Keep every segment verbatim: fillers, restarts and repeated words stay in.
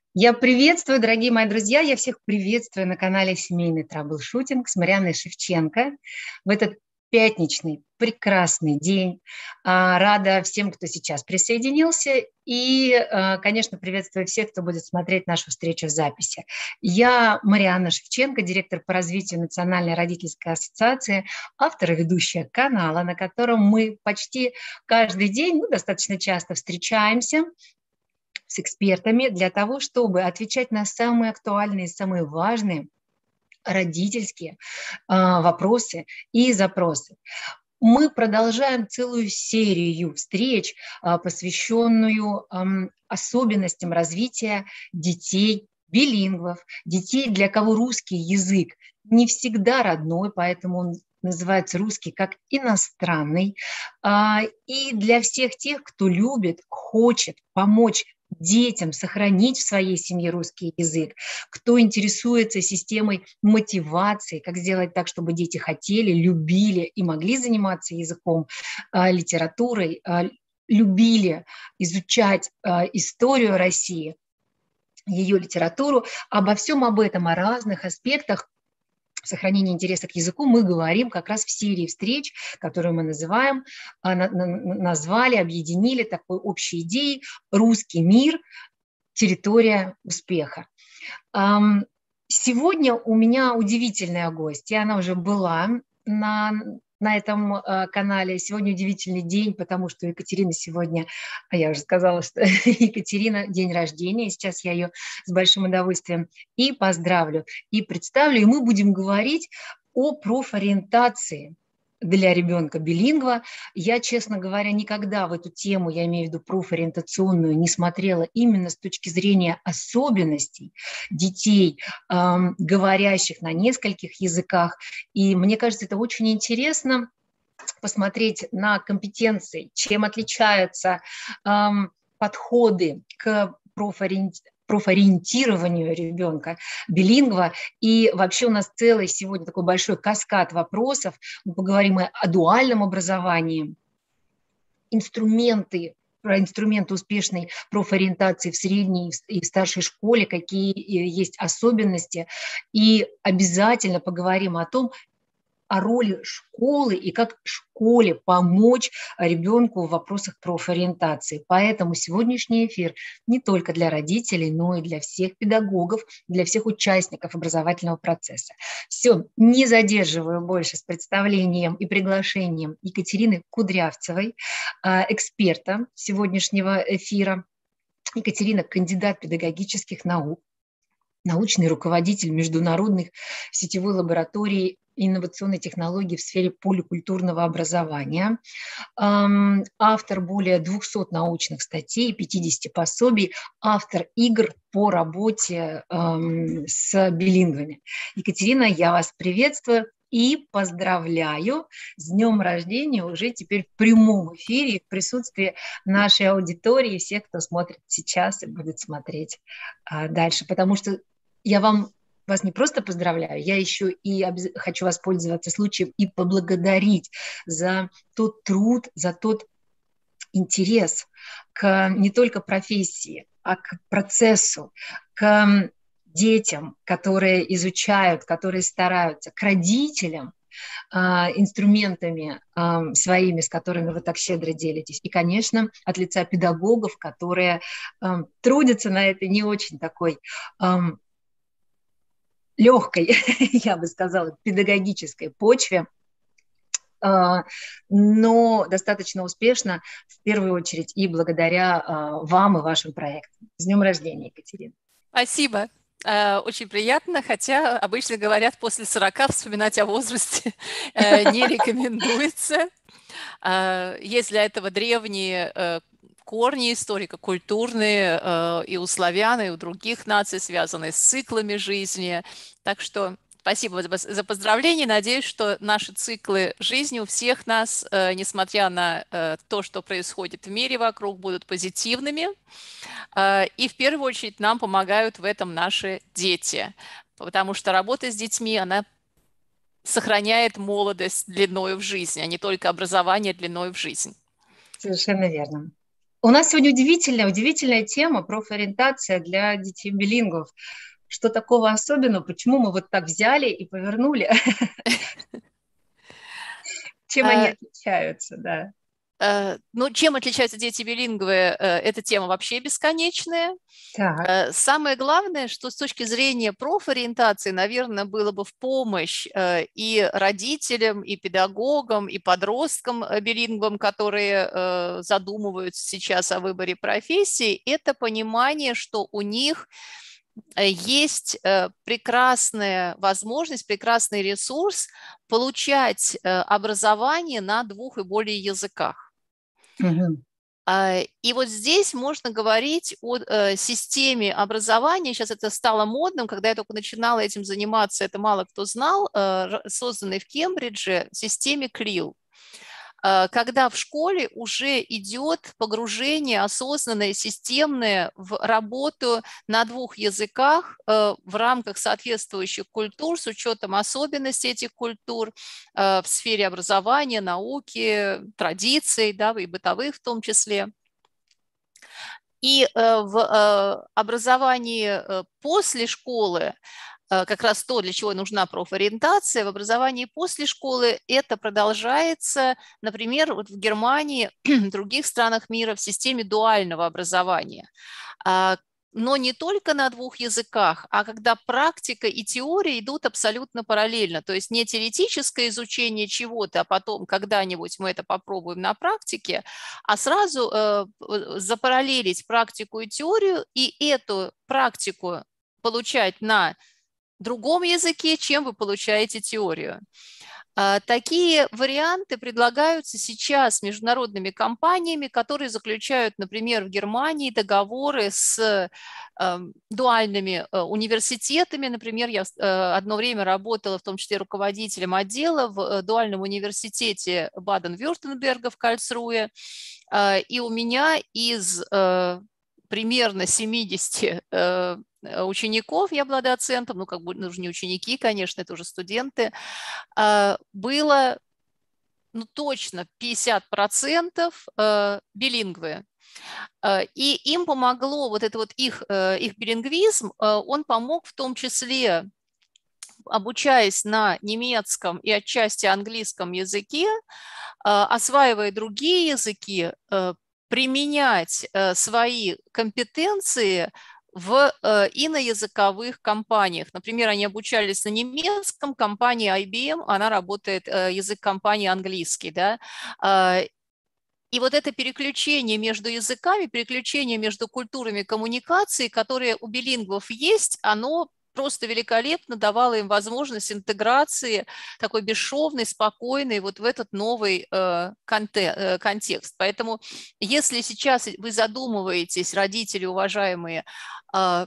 Я приветствую, дорогие мои друзья, я всех приветствую на канале «Семейный траблшутинг» с Марианной Шевченко в этот пятничный прекрасный день. А, Рада всем, кто сейчас присоединился, и, а, конечно, приветствую всех, кто будет смотреть нашу встречу в записи. Я Марианна Шевченко, директор по развитию Национальной родительской ассоциации, автор и ведущая канала, на котором мы почти каждый день, ну, достаточно часто встречаемся с экспертами для того, чтобы отвечать на самые актуальные, самые важные родительские а, вопросы и запросы. Мы продолжаем целую серию встреч, а, посвященную ам, особенностям развития детей, билингвов, детей, для кого русский язык не всегда родной, поэтому он называется русский как иностранный. А, И для всех тех, кто любит, хочет помочь детям сохранить в своей семье русский язык, кто интересуется системой мотивации, как сделать так, чтобы дети хотели, любили и могли заниматься языком, а, литературой, а, любили изучать а, историю России, ее литературу. Обо всем об этом, о разных аспектах сохранения интереса к языку мы говорим как раз в серии встреч, которую мы называем, а, на- на- назвали, объединили такой общей идеей «Русский мир. Территория успеха». Ам, Сегодня у меня удивительная гостья, она уже была на, на этом э, канале. Сегодня удивительный день, потому что у Екатерины сегодня, а я уже сказала, что Екатерина день рождения, и сейчас я ее с большим удовольствием и поздравлю, и представлю, и мы будем говорить о профориентации для ребенка билингва. Я, честно говоря, никогда в эту тему, я имею в виду профориентационную, не смотрела именно с точки зрения особенностей детей, эм, говорящих на нескольких языках. И мне кажется, это очень интересно посмотреть на компетенции, чем отличаются эм, подходы к профориентации профориентированию ребенка билингва. И вообще у нас целый сегодня такой большой каскад вопросов. Мы поговорим и о дуальном образовании, инструменты, про инструменты успешной профориентации в средней и в старшей школе, какие есть особенности. И обязательно поговорим о том, о роли школы и как школе помочь ребенку в вопросах профориентации. Поэтому сегодняшний эфир не только для родителей, но и для всех педагогов, для всех участников образовательного процесса. Все, не задерживаю больше с представлением и приглашением Екатерины Кудрявцевой, эксперта сегодняшнего эфира. Екатерина – кандидат педагогических наук, научный руководитель международных сетевой лаборатории инновационной технологии в сфере поликультурного образования, автор более двухсот научных статей, пятидесяти пособий, автор игр по работе с билингвами. Екатерина, я вас приветствую и поздравляю с днем рождения уже теперь в прямом эфире, в присутствии нашей аудитории и всех, кто смотрит сейчас и будет смотреть дальше, потому что я вам вас не просто поздравляю, я еще и хочу воспользоваться случаем и поблагодарить за тот труд, за тот интерес к не только профессии, а к процессу, к детям, которые изучают, которые стараются, к родителям, инструментами своими, с которыми вы так щедро делитесь. И, конечно, от лица педагогов, которые трудятся на этой не очень такой легкой, я бы сказала, педагогической почве, но достаточно успешно, в первую очередь, и благодаря вам и вашим проектам. С днем рождения, Екатерина. Спасибо. Очень приятно, хотя обычно говорят, после сорока вспоминать о возрасте не рекомендуется. Есть для этого древние корни историко-культурные и у славян, и у других наций, связанные с циклами жизни. Так что спасибо за поздравления. Надеюсь, что наши циклы жизни у всех нас, несмотря на то, что происходит в мире вокруг, будут позитивными. И в первую очередь нам помогают в этом наши дети, потому что работа с детьми, она сохраняет молодость длиною в жизни, а не только образование длиною в жизнь. Совершенно верно. У нас сегодня удивительная, удивительная тема профориентация для детей билингвов. Что такого особенного? Почему мы вот так взяли и повернули? Чем они А, отличаются, да. э, Ну, чем отличаются дети билингвы? э, Эта тема вообще бесконечная. Так. Э, Самое главное, что с точки зрения профориентации, наверное, было бы в помощь э, и родителям, и педагогам, и подросткам э, билингвам, которые э, задумываются сейчас о выборе профессии, это понимание, что у них э, есть э, прекрасная возможность, прекрасный ресурс получать э, образование на двух и более языках. Мгм. А, И вот здесь можно говорить о э, системе образования. Сейчас это стало модным. Когда я только начинала этим заниматься, это мало кто знал, э, р- созданной в Кембридже системе клил. Э, Когда в школе уже идет погружение осознанное, системное в работу на двух языках э, в рамках соответствующих культур с учетом особенностей этих культур э, в сфере образования, науки, традиций, да, и бытовых в том числе. И э, в э, образовании э, после школы э, как раз то, для чего нужна профориентация, в образовании после школы это продолжается, например, вот в Германии, в других странах мира в системе дуального образования. А, Но не только на двух языках, а когда практика и теория идут абсолютно параллельно. То есть не теоретическое изучение чего-то, а потом когда-нибудь мы это попробуем на практике, а сразу э, запараллелить практику и теорию, и эту практику получать на другом языке, чем вы получаете теорию. Такие варианты предлагаются сейчас международными компаниями, которые заключают, например, в Германии договоры с э, дуальными э, университетами. Например, я э, одно время работала, в том числе руководителем отдела в э, дуальном университете Баден-Вюртемберга в Кальцруе. Э, и у меня из э, примерно семидесяти э, учеников, я была доцентом, ну, как бы, ну, уже не ученики, конечно, это уже студенты, было, ну, точно пятьдесят процентов билингвы. И им помогло вот это вот их, их билингвизм, он помог в том числе, обучаясь на немецком и отчасти английском языке, осваивая другие языки, применять свои компетенции в э, иноязыковых компаниях. Например, они обучались на немецком, компания ай би эм, она работает, э, язык компании английский, да, э, и вот это переключение между языками, переключение между культурами коммуникации, которые у билингвов есть, оно просто великолепно давало им возможность интеграции такой бесшовной, спокойной вот в этот новый э, конте, э, контекст. Поэтому если сейчас вы задумываетесь, родители уважаемые, э,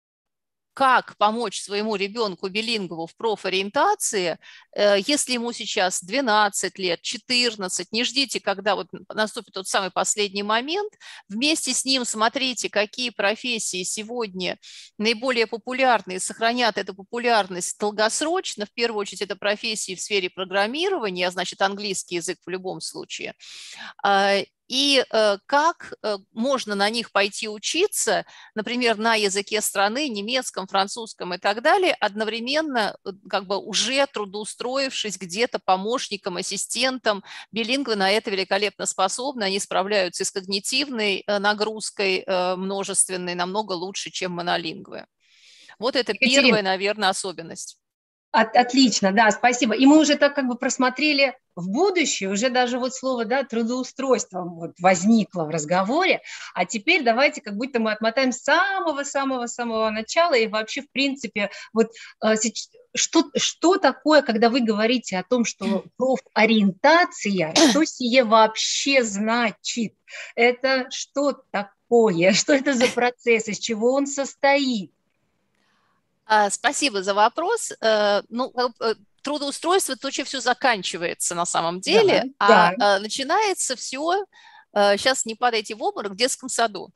как помочь своему ребенку билингву в профориентации, если ему сейчас двенадцать лет, четырнадцать, не ждите, когда вот наступит тот самый последний момент, вместе с ним смотрите, какие профессии сегодня наиболее популярны и сохранят эту популярность долгосрочно. В первую очередь это профессии в сфере программирования, а значит английский язык в любом случае. И э, как э, можно на них пойти учиться, например, на языке страны, немецком, французском и так далее, одновременно как бы уже трудоустроившись где-то помощником, ассистентом. Билингвы на это великолепно способны, они справляются и с когнитивной э, нагрузкой э, множественной намного лучше, чем монолингвы. Вот это Екатерина, первая, наверное, особенность. от, отлично, да, спасибо. И мы уже так как бы просмотрели в будущее, уже даже вот слово, да, трудоустройство вот возникло в разговоре, а теперь давайте как будто мы отмотаем с самого-самого-самого начала и вообще, в принципе, вот э, что, что такое, когда вы говорите о том, что профориентация, что сие вообще значит? Это что такое? Что это за процесс? Из чего он состоит? Спасибо за вопрос. Ну, трудоустройство, то, чем все заканчивается на самом Да, деле, а да. начинается все, сейчас не падайте в обморок, в детском саду.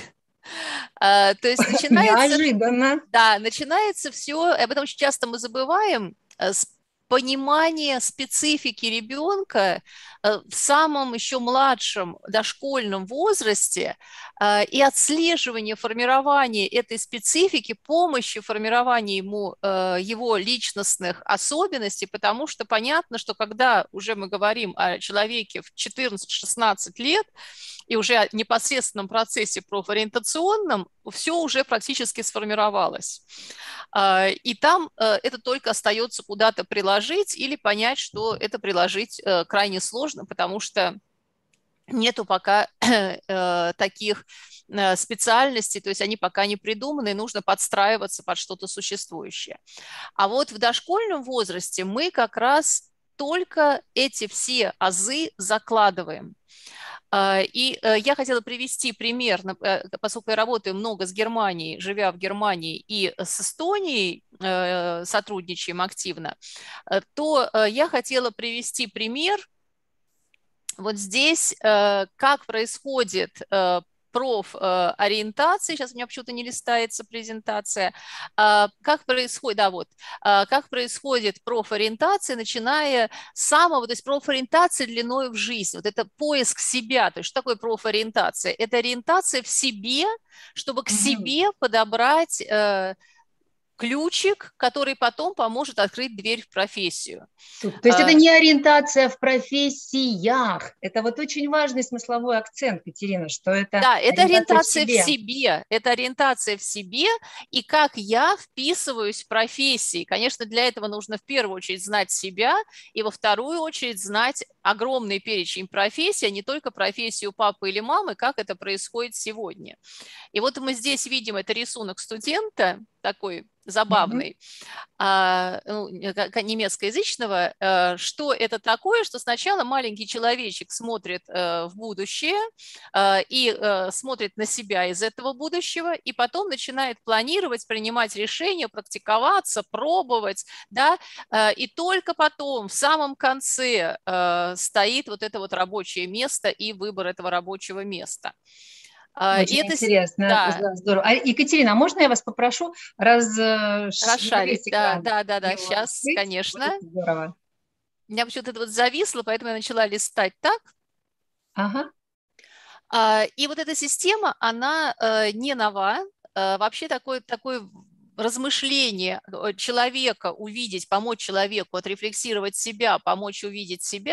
То есть начинается, Неожиданно. да, начинается все, об этом очень часто мы забываем, с понимание специфики ребенка в самом еще младшем дошкольном возрасте и отслеживание формирования этой специфики, помощи формированию ему его личностных особенностей, потому что понятно, что когда уже мы говорим о человеке в четырнадцать-шестнадцать лет и уже о непосредственном процессе профориентационном, все уже практически сформировалось. И там это только остается куда-то приложить или понять, что это приложить крайне сложно, потому что нету пока таких специальностей, то есть они пока не придуманы, и нужно подстраиваться под что-то существующее. А вот в дошкольном возрасте мы как раз только эти все азы закладываем. И я хотела привести пример, поскольку я работаю много с Германией, живя в Германии, и с Эстонией сотрудничаем активно, то я хотела привести пример вот здесь, как происходит профориентации, сейчас у меня почему-то не листается презентация, как происходит, да, вот, как происходит профориентация, начиная с самого, то есть профориентация длиной в жизнь, вот это поиск себя, то есть что такое профориентация? Это ориентация в себе, чтобы к mm-hmm. себе подобрать ключик, который потом поможет открыть дверь в профессию. То есть а, это не ориентация в профессиях, это вот очень важный смысловой акцент, Катерина, что это да, это ориентация, ориентация в, себе. в себе, это ориентация в себе и как я вписываюсь в профессии. Конечно, для этого нужно в первую очередь знать себя и во вторую очередь знать огромный перечень профессий, а не только профессию папы или мамы, как это происходит сегодня. И вот мы здесь видим, это рисунок студента, такой забавный, mm-hmm. ну, немецкоязычного, что это такое, что сначала маленький человечек смотрит в будущее и смотрит на себя из этого будущего, и потом начинает планировать, принимать решения, практиковаться, пробовать, да, и только потом, в самом конце, стоит вот это вот рабочее место и выбор этого рабочего места. Очень и это, интересно, да. Здорово. А, Екатерина, а можно я вас попрошу раз, расшарить? Да, да, да, да, сейчас, открыть? Конечно. Здорово. У меня почему-то это вот зависло, поэтому я начала листать так. Ага. И вот эта система, она не нова. Вообще такой, такой размышление человека увидеть, помочь человеку отрефлексировать себя, помочь увидеть себя,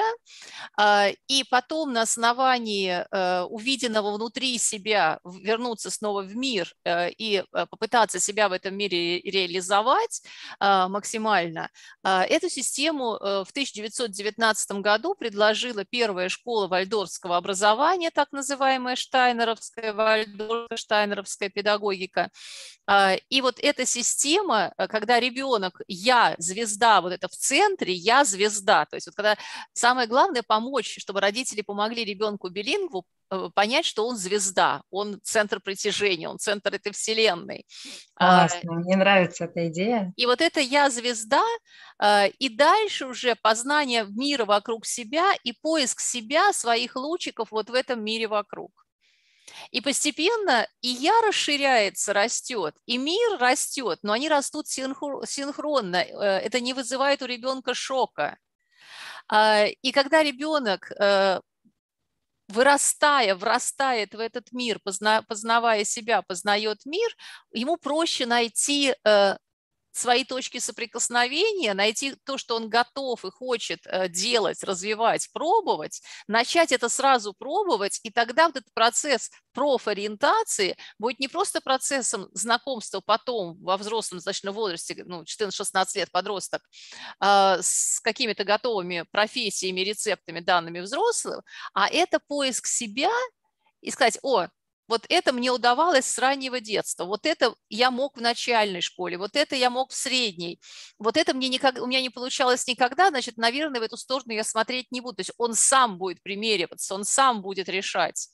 и потом на основании увиденного внутри себя вернуться снова в мир и попытаться себя в этом мире реализовать максимально. Эту систему в тысяча девятьсот девятнадцатом году предложила первая школа вальдорфского образования, так называемая штайнеровская, вальдорфская штайнеровская педагогика. И вот эта система, когда ребенок, я звезда, вот это в центре, я звезда, то есть вот когда самое главное помочь, чтобы родители помогли ребенку билингву понять, что он звезда, он центр притяжения, он центр этой вселенной. Классно, мне нравится эта идея. И вот это я звезда, и дальше уже познание мира вокруг себя и поиск себя, своих лучиков вот в этом мире вокруг. И постепенно и я расширяется, растет, и мир растет, но они растут синхронно, это не вызывает у ребенка шока. И когда ребенок, вырастая, врастает в этот мир, познавая себя, познает мир, ему проще найти свои точки соприкосновения, найти то, что он готов и хочет делать, развивать, пробовать, начать это сразу пробовать, и тогда вот этот процесс профориентации будет не просто процессом знакомства потом во взрослом достаточно возрасте, ну, четырнадцать-шестнадцать лет подросток, с какими-то готовыми профессиями, рецептами, данными взрослым, а это поиск себя и сказать: о, вот это мне удавалось с раннего детства, вот это я мог в начальной школе, вот это я мог в средней, вот это мне никак, у меня не получалось никогда, значит, наверное, в эту сторону я смотреть не буду. То есть он сам будет примериваться, он сам будет решать.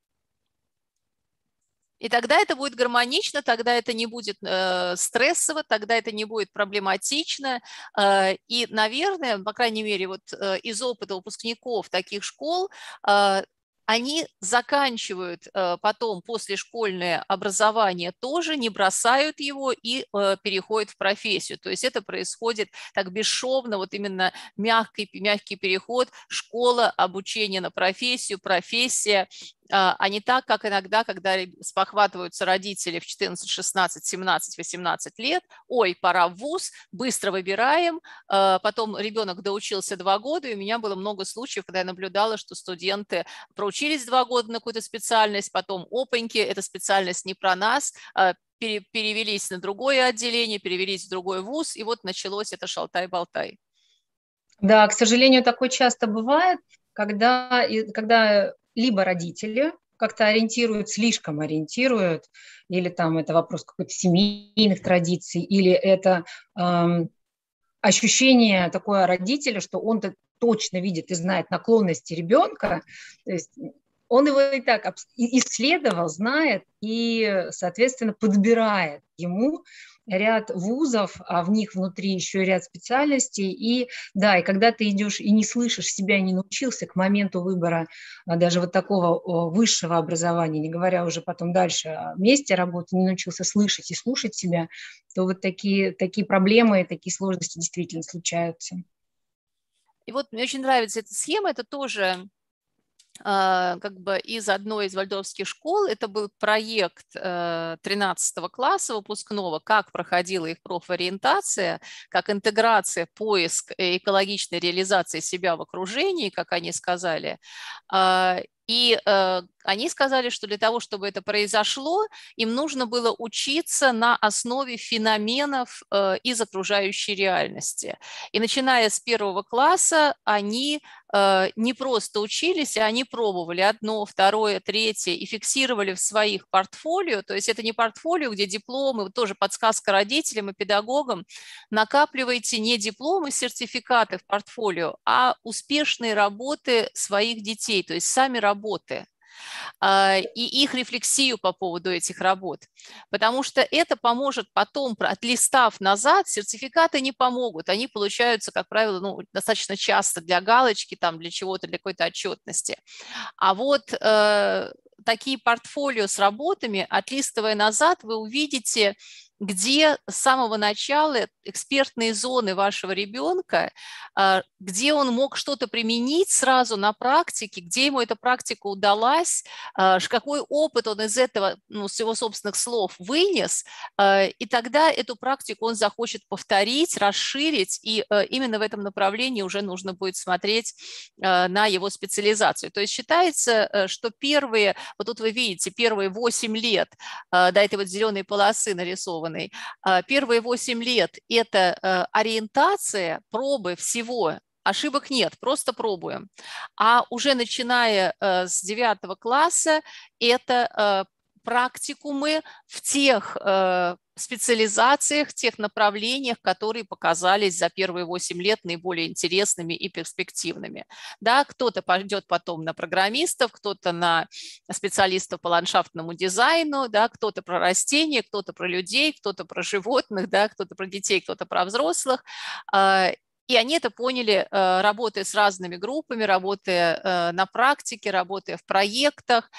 И тогда это будет гармонично, тогда это не будет э, стрессово, тогда это не будет проблематично. Э, и, наверное, по крайней мере, вот э, из опыта выпускников таких школ, э, они заканчивают э, потом послешкольное образование тоже, не бросают его и э, переходят в профессию. То есть это происходит так бесшовно, вот именно мягкий, мягкий переход, школа, обучение на профессию, профессия, а не так, как иногда, когда спохватываются родители в четырнадцать, шестнадцать, семнадцать, восемнадцать лет, ой, пора в вуз, быстро выбираем, потом ребенок доучился два года, и у меня было много случаев, когда я наблюдала, что студенты проучились два года на какую-то специальность, потом опаньки, эта специальность не про нас, перевелись на другое отделение, перевелись в другой вуз, и вот началось это шалтай-болтай. Да, к сожалению, такое часто бывает, когда, когда либо родители как-то ориентируют, слишком ориентируют, или там это вопрос какой-то семейных традиций, или это эм, ощущение такое родителя, что он-то точно видит и знает наклонности ребенка, то есть он его и так исследовал, знает и, соответственно, подбирает ему ряд вузов, а в них внутри еще ряд специальностей. И да, и когда ты идешь и не слышишь себя, и не научился к моменту выбора даже вот такого высшего образования, не говоря уже потом дальше о месте работы, не научился слышать и слушать себя, то вот такие, такие проблемы, такие сложности действительно случаются. И вот мне очень нравится эта схема, это тоже как бы из одной из вальдорфских школ. Это был проект тринадцатого класса выпускного, как проходила их профориентация, как интеграция, поиск экологичной реализации себя в окружении, как они сказали. И э, они сказали, что для того, чтобы это произошло, им нужно было учиться на основе феноменов э, из окружающей реальности. И начиная с первого класса они э, не просто учились, а они пробовали одно, второе, третье и фиксировали в своих портфолио. То есть это не портфолио, где дипломы, тоже подсказка родителям и педагогам. Накапливайте не дипломы, сертификаты в портфолио, а успешные работы своих детей, то есть сами работы. работы и их рефлексию по поводу этих работ. Потому что это поможет потом, отлистав назад, сертификаты не помогут. Они получаются, как правило, ну, достаточно часто для галочки, там, для чего-то, для какой-то отчетности. А вот э, такие портфолио с работами, отлистывая назад, вы увидите, где с самого начала экспертные зоны вашего ребенка, где он мог что-то применить сразу на практике, где ему эта практика удалась, какой опыт он из этого, ну, с его собственных слов вынес, и тогда эту практику он захочет повторить, расширить, и именно в этом направлении уже нужно будет смотреть на его специализацию. То есть считается, что первые, вот тут вы видите, первые восемь лет до этой вот зеленой полосы нарисованы, первые восемь лет – это ориентация, пробы всего, ошибок нет, просто пробуем. А уже начиная с девятого класса это практикумы в тех специализациях, тех направлениях, которые показались за первые восемь лет наиболее интересными и перспективными. Да, кто-то пойдет потом на программистов, кто-то на специалистов по ландшафтному дизайну, да, кто-то про растения, кто-то про людей, кто-то про животных, да, кто-то про детей, кто-то про взрослых. И они это поняли, работая с разными группами, работая на практике, работая в проектах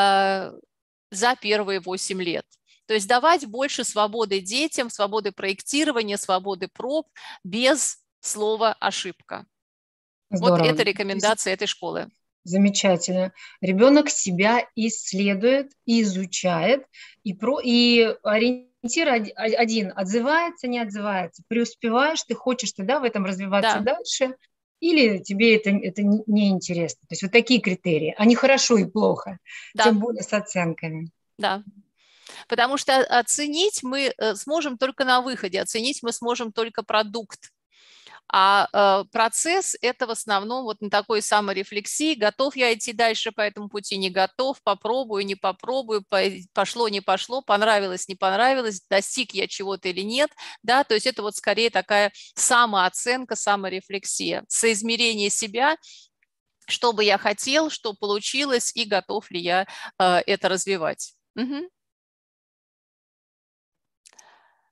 за первые восемь лет. То есть давать больше свободы детям, свободы проектирования, свободы проб без слова «ошибка». Здорово. Вот это рекомендация этой школы. Замечательно. Ребенок себя исследует, изучает, и, про, и ориентир один – отзывается, не отзывается. Преуспеваешь, ты хочешь тогда в этом развиваться да. дальше, или тебе это, это не интересно. То есть вот такие критерии. Они хорошо и плохо, да. тем более с оценками. Да. Потому что оценить мы сможем только на выходе, оценить мы сможем только продукт. А процесс – это в основном вот на такой саморефлексии, готов я идти дальше по этому пути, не готов, попробую, не попробую, пошло, не пошло, понравилось, не понравилось, достиг я чего-то или нет, да, то есть это вот скорее такая самооценка, саморефлексия, соизмерение себя, что бы я хотел, что получилось и готов ли я это развивать. Угу.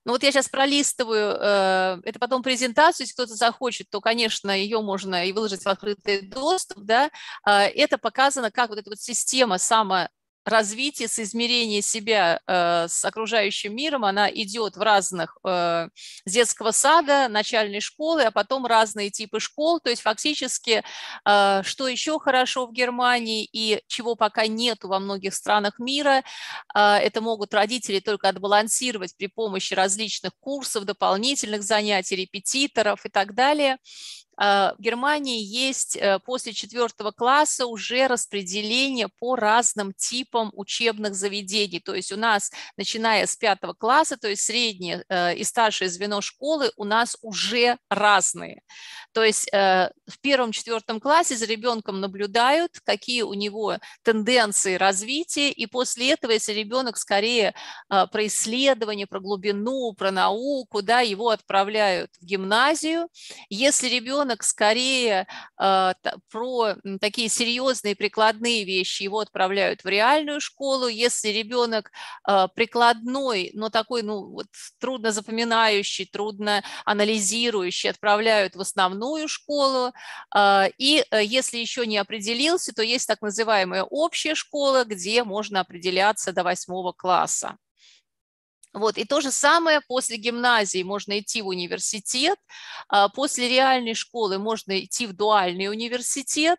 Ну вот я сейчас пролистываю, э, это потом презентацию, если кто-то захочет, то, конечно, ее можно и выложить в открытый доступ, да, э, это показано, как вот эта вот система само развитие, соизмерение себя э, с окружающим миром, она идет в разных, э, с детского сада, начальной школы, а потом разные типы школ, то есть фактически, э, что еще хорошо в Германии и чего пока нету во многих странах мира, э, это могут родители только отбалансировать при помощи различных курсов, дополнительных занятий, репетиторов и так далее. В Германии есть после четвертого класса уже распределение по разным типам учебных заведений. То есть у нас, начиная с пятого класса, то есть среднее и старшее звено школы у нас уже разные. То есть в первом-четвертом классе за ребенком наблюдают, какие у него тенденции развития, и после этого, если ребенок скорее про исследование, про глубину, про науку, да, его отправляют в гимназию. Если ребенок скорее э, про такие серьезные прикладные вещи, его отправляют в реальную школу. Если ребенок э, прикладной, но такой, ну, вот, трудно запоминающий, трудно анализирующий, отправляют в основную школу. Э, и э, если еще не определился, то есть так называемая общая школа, где можно определяться до восьмого класса. Вот, и то же самое после гимназии можно идти в университет, после реальной школы можно идти в дуальный университет,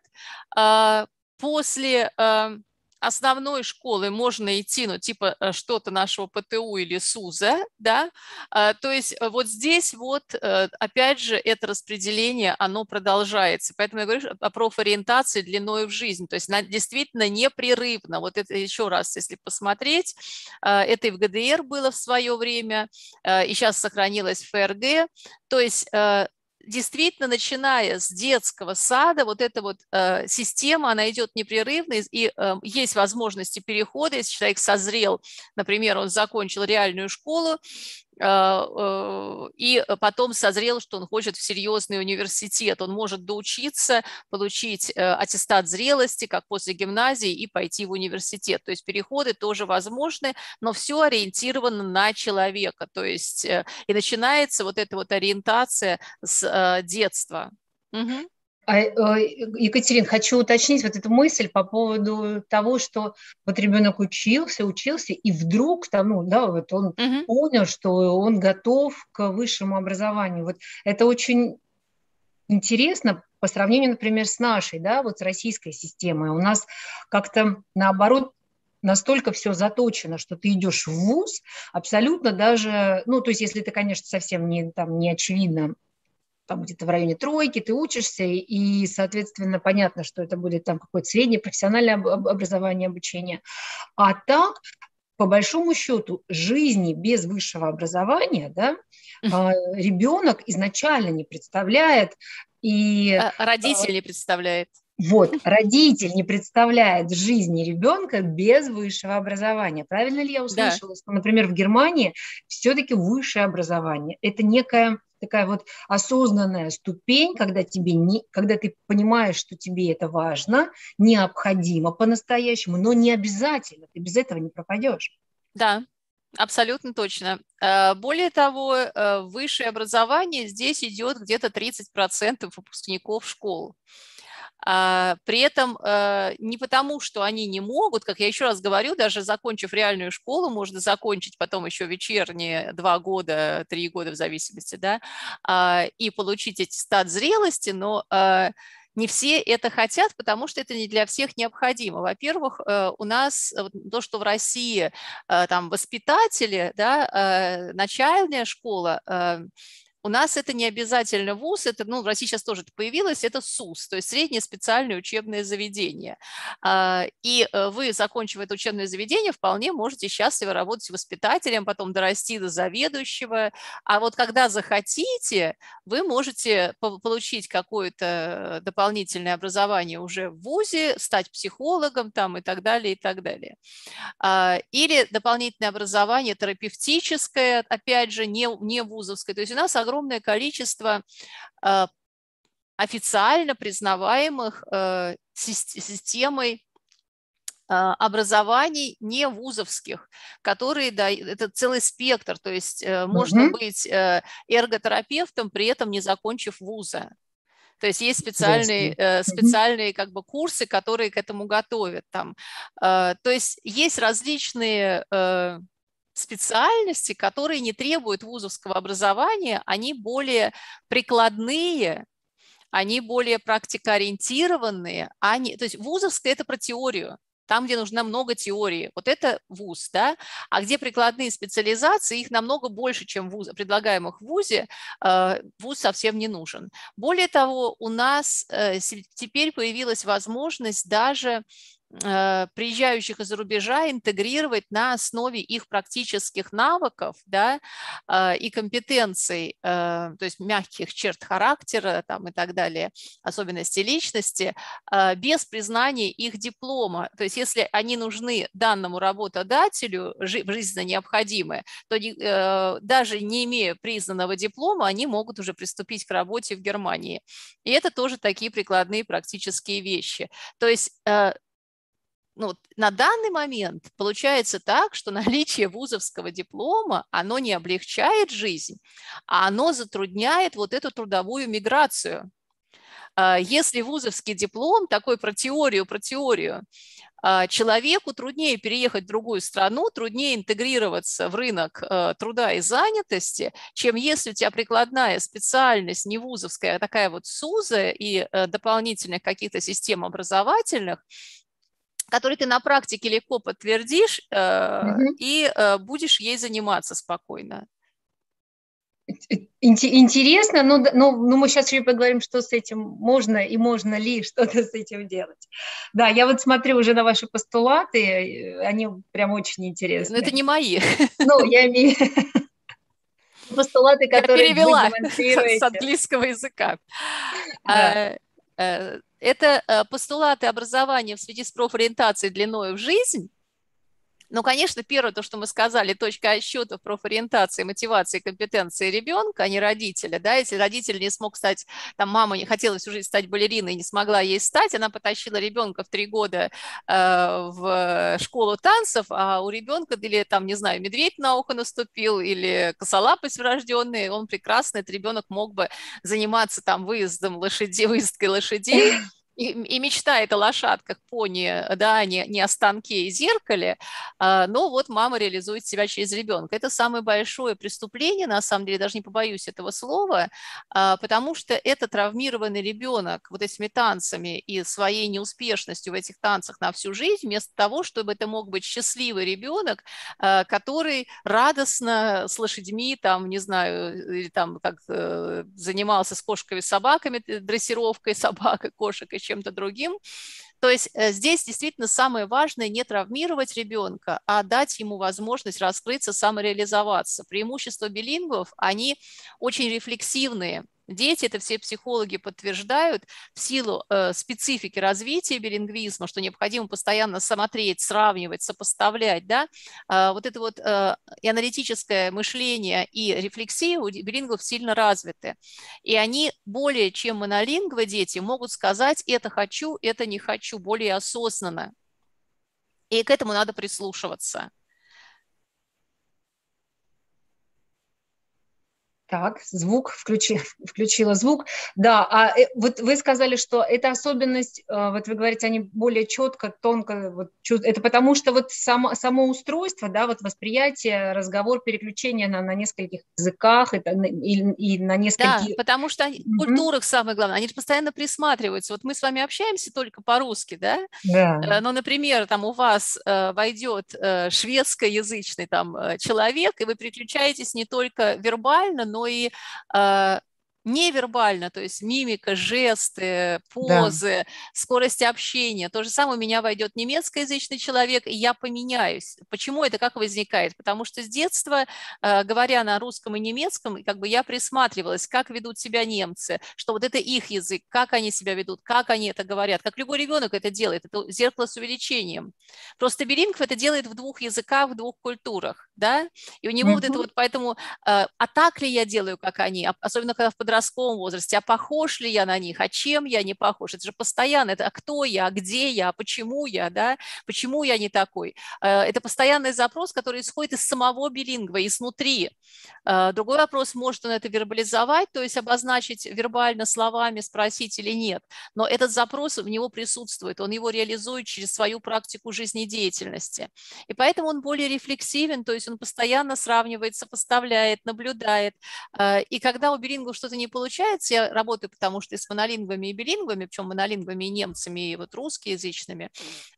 после основной школы можно идти, ну, типа что-то нашего ПТУ или СУЗа, да, то есть вот здесь вот, опять же, это распределение, оно продолжается, поэтому я говорю о профориентации длиной в жизнь, то есть она действительно непрерывно, вот это еще раз, если посмотреть, это и в ГДР было в свое время, и сейчас сохранилось в ФРГ, то есть действительно, начиная с детского сада, вот эта вот э, система, она идет непрерывно, и э, есть возможности перехода, если человек созрел, например, он закончил реальную школу, и потом созрел, что он хочет в серьезный университет. Он может доучиться, получить аттестат зрелости, как после гимназии, и пойти в университет. То есть переходы тоже возможны, но все ориентировано на человека. То есть и начинается вот эта вот ориентация с детства. Угу. Екатерин, хочу уточнить вот эту мысль по поводу того, что вот ребенок учился, учился, и вдруг там, ну, да, вот он uh-huh. понял, что он готов к высшему образованию. Вот это очень интересно по сравнению, например, с нашей, да, вот с российской системой. У нас как-то наоборот настолько все заточено, что ты идешь в вуз, абсолютно даже, ну, то есть если ты, конечно, совсем не, там, не очевидно, там где-то в районе тройки, ты учишься, и, соответственно, понятно, что это будет там какое-то среднее профессиональное образование, обучение. А так, по большому счету, жизни без высшего образования, да, ребенок изначально не представляет. И родитель не представляет. Вот, родитель не представляет жизни ребенка без высшего образования. Правильно ли я услышала, да. что, например, в Германии все-таки высшее образование – это некая такая вот осознанная ступень, когда, тебе не, когда ты понимаешь, что тебе это важно, необходимо по-настоящему, но не обязательно, ты без этого не пропадешь. Да, абсолютно точно. Более того, высшее образование здесь идет где-то тридцать процентов выпускников школ. При этом не потому, что они не могут, как я еще раз говорю, даже закончив реальную школу, можно закончить потом еще вечерние два года, три года в зависимости, да, и получить аттестат зрелости, но не все это хотят, потому что это не для всех необходимо. Во-первых, у нас то, что в России там воспитатели, да, начальная школа, у нас это не обязательно вуз, это, ну, в России сейчас тоже это появилось, это СУЗ, то есть среднее специальное учебное заведение. И вы, закончив это учебное заведение, вполне можете счастливо работать воспитателем, потом дорасти до заведующего. А вот когда захотите, вы можете получить какое-то дополнительное образование уже в вузе, стать психологом там и так далее, и так далее. Или дополнительное образование терапевтическое, опять же, не, не вузовское. То есть у нас огромное огромное количество э, официально признаваемых э, системой образований не вузовских, которые, да, это целый спектр, то есть можно mm-hmm. быть эрготерапевтом, при этом не закончив вуза. То есть есть специальные, э, специальные как бы, курсы, которые к этому готовят. Там. Э, то есть есть различные э, специальности, которые не требуют вузовского образования, они более прикладные, они более практикоориентированные. Они, то есть вузовское – это про теорию. Там, где нужно много теории. Вот это вуз, да? А где прикладные специализации, их намного больше, чем вуз, предлагаемых в вузе, э, вуз совсем не нужен. Более того, у нас э, теперь появилась возможность даже приезжающих из-за рубежа интегрировать на основе их практических навыков, да, и компетенций, то есть мягких черт характера там, и так далее, особенностей личности, без признания их диплома. То есть если они нужны данному работодателю, жизненно необходимы, то даже не имея признанного диплома, они могут уже приступить к работе в Германии. И это тоже такие прикладные практические вещи. То есть Ну, на данный момент получается так, что наличие вузовского диплома, оно не облегчает жизнь, а оно затрудняет вот эту трудовую миграцию. Если вузовский диплом, такой про теорию, про теорию, человеку труднее переехать в другую страну, труднее интегрироваться в рынок труда и занятости, чем если у тебя прикладная специальность не вузовская, а такая вот СУЗа и дополнительных каких-то систем образовательных, который ты на практике легко подтвердишь э, mm-hmm. и э, будешь ей заниматься спокойно. Интересно, но, но, но мы сейчас еще поговорим, что с этим можно и можно ли что-то с этим делать. Да, я вот смотрю уже на ваши постулаты, они прям очень интересны. Но это не мои. Ну, я имею постулаты, которые я перевела вы демонстрируете. С английского языка. Да. Это постулаты образования в связи с профориентацией длиною в жизнь. Ну, конечно, первое, то, что мы сказали, точка отсчета в профориентации, мотивации, компетенции ребенка, а не родителя. Да? Если родитель не смог стать, там мама не хотела всю жизнь стать балериной, не смогла ей стать, она потащила ребенка в три года э, в школу танцев, а у ребенка, или там, не знаю, медведь на ухо наступил, или косолапость врожденная, он прекрасно, этот ребенок мог бы заниматься там выездом лошадей, выездкой лошадей. И, и мечтает о лошадках, пони, да, не, не о станке и зеркале, а, но вот мама реализует себя через ребенка. Это самое большое преступление, на самом деле, даже не побоюсь этого слова, а, потому что это травмированный ребенок вот этими танцами и своей неуспешностью в этих танцах на всю жизнь, вместо того, чтобы это мог быть счастливый ребенок, а, который радостно с лошадьми, там, не знаю, или там как э, занимался с кошками, собаками, дрессировкой собак и кошек и чем-то другим. То есть здесь действительно самое важное не травмировать ребенка, а дать ему возможность раскрыться, самореализоваться. Преимущества билингвов, они очень рефлексивные. Дети, это все психологи подтверждают, в силу э, специфики развития билингвизма, что необходимо постоянно смотреть, сравнивать, сопоставлять, да, э, вот это вот э, и аналитическое мышление, и рефлексия у билингвов сильно развиты. И они более чем монолингвы дети могут сказать «это хочу, это не хочу» более осознанно. И к этому надо прислушиваться. Так, звук, включи, включила звук. Да, а вот вы сказали, что эта особенность, вот вы говорите, они более четко, тонко, вот, это потому что вот само, само устройство, да, вот восприятие, разговор, переключение на, на нескольких языках и, и, и на нескольких... Да, потому что они, в культурах самое главное, они же постоянно присматриваются. Вот мы с вами общаемся только по-русски, да? Да. Но, например, там у вас войдет шведскоязычный там человек, и вы переключаетесь не только вербально, но но и э, невербально, то есть мимика, жесты, позы, да. Скорость общения. То же самое у меня войдет немецкоязычный человек, и я поменяюсь. Почему это, как возникает? Потому что с детства, э, говоря на русском и немецком, как бы я присматривалась, как ведут себя немцы, что вот это их язык, как они себя ведут, как они это говорят, как любой ребенок это делает, это зеркало с увеличением. Просто билингв это делает в двух языках, в двух культурах. да, и у него вот это вот, поэтому, а так ли я делаю, как они, особенно когда в подростковом возрасте, а похож ли я на них, а чем я не похож, это же постоянно, это а кто я, а где я, а почему я, да, почему я не такой, это постоянный запрос, который исходит из самого билингва, изнутри. Другой вопрос, может он это вербализовать, то есть обозначить вербально словами, спросить или нет, но этот запрос в него присутствует, он его реализует через свою практику жизнедеятельности, и поэтому он более рефлексивен, то есть он постоянно сравнивает, сопоставляет, наблюдает. И когда у билингвов что-то не получается, я работаю потому что и с монолингвами и билингвами, причем монолингвами и немцами, и вот русскоязычными,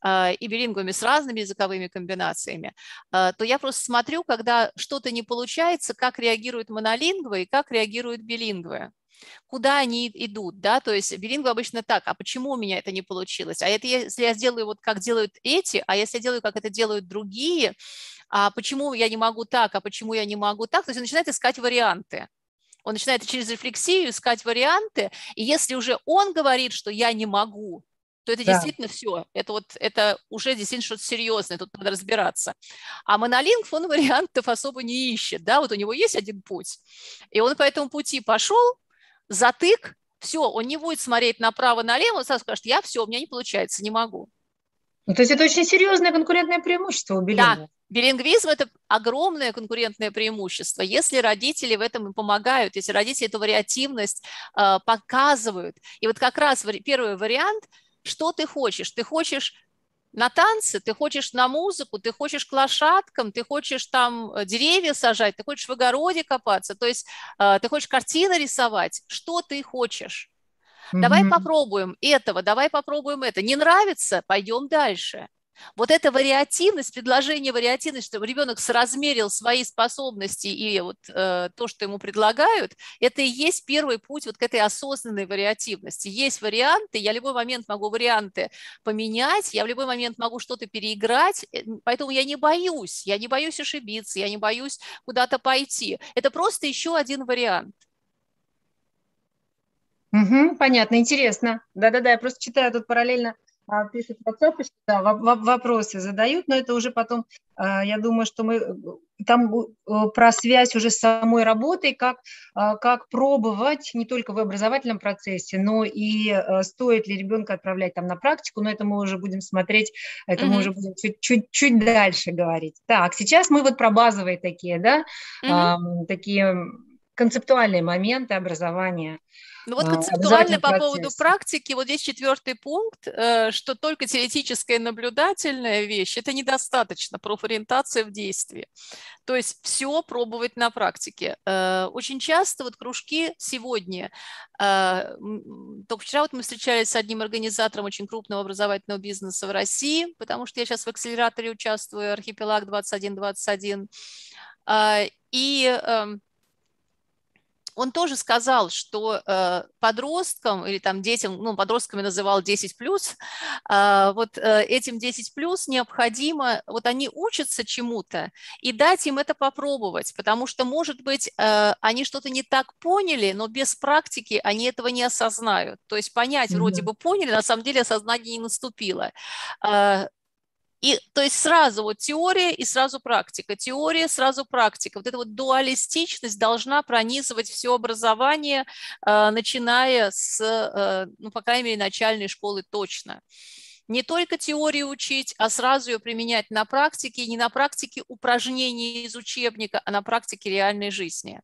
и билингвами с разными языковыми комбинациями, то я просто смотрю, когда что-то не получается, как реагируют монолингвы и как реагируют билингвы. Куда они идут, да, то есть билингвы обычно так, а почему у меня это не получилось, а это если я сделаю вот как делают эти, а если я делаю, как это делают другие, а почему я не могу так, а почему я не могу так, то есть он начинает искать варианты. Он начинает через рефлексию искать варианты, и если уже он говорит, что я не могу, то это да. действительно все, это, вот, это уже действительно что-то серьезное, тут надо разбираться. А монолингв, он вариантов особо не ищет, да, вот у него есть один путь, и он по этому пути пошел, затык, все, он не будет смотреть направо-налево, он сразу скажет, я все, у меня не получается, не могу. Ну, то есть это очень серьезное конкурентное преимущество у билингва. Да, билингвизм – это огромное конкурентное преимущество, если родители в этом и помогают, если родители эту вариативность э, показывают. И вот как раз первый вариант, что ты хочешь? Ты хочешь на танцы, ты хочешь на музыку, ты хочешь к лошадкам, ты хочешь там деревья сажать, ты хочешь в огороде копаться, то есть э, ты хочешь картины рисовать, что ты хочешь? Mm-hmm. Давай попробуем этого, давай попробуем это. Не нравится? Пойдем дальше. Вот эта вариативность, предложение вариативности, чтобы ребенок соразмерил свои способности и вот э, то, что ему предлагают, это и есть первый путь вот к этой осознанной вариативности. Есть варианты, я в любой момент могу варианты поменять, я в любой момент могу что-то переиграть, поэтому я не боюсь, я не боюсь ошибиться, я не боюсь куда-то пойти. Это просто еще один вариант. Угу, понятно, интересно. Да-да-да, я просто читаю тут параллельно, а, пишут в WhatsApp, что да, вопросы задают, но это уже потом, а, я думаю, что мы там про связь уже с самой работой, как, а, как пробовать не только в образовательном процессе, но и а, стоит ли ребенка отправлять там на практику, но это мы уже будем смотреть, это угу. мы уже будем чуть-чуть дальше говорить. Так, сейчас мы вот про базовые такие, да, угу. а, такие концептуальные моменты образования. Ну вот концептуально по процесс. Поводу практики, вот здесь четвертый пункт, что только теоретическая и наблюдательная вещь, это недостаточно, профориентация в действии. То есть все пробовать на практике. Очень часто вот кружки сегодня, только вчера вот мы встречались с одним организатором очень крупного образовательного бизнеса в России, потому что я сейчас в акселераторе участвую, Архипелаг двадцать один двадцать один, и он тоже сказал, что э, подросткам или там детям, ну, подростками называл десять плюс, э, вот э, этим десять плюс необходимо, вот они учатся чему-то, и дать им это попробовать, потому что, может быть, э, они что-то не так поняли, но без практики они этого не осознают. То есть понять, mm-hmm. вроде бы поняли, на самом деле осознание не наступило. И, то есть сразу вот теория и сразу практика, теория, сразу практика. Вот эта вот дуалистичность должна пронизывать все образование, э, начиная с, э, ну, по крайней мере, начальной школы точно. Не только теорию учить, а сразу ее применять на практике, и не на практике упражнений из учебника, а на практике реальной жизни.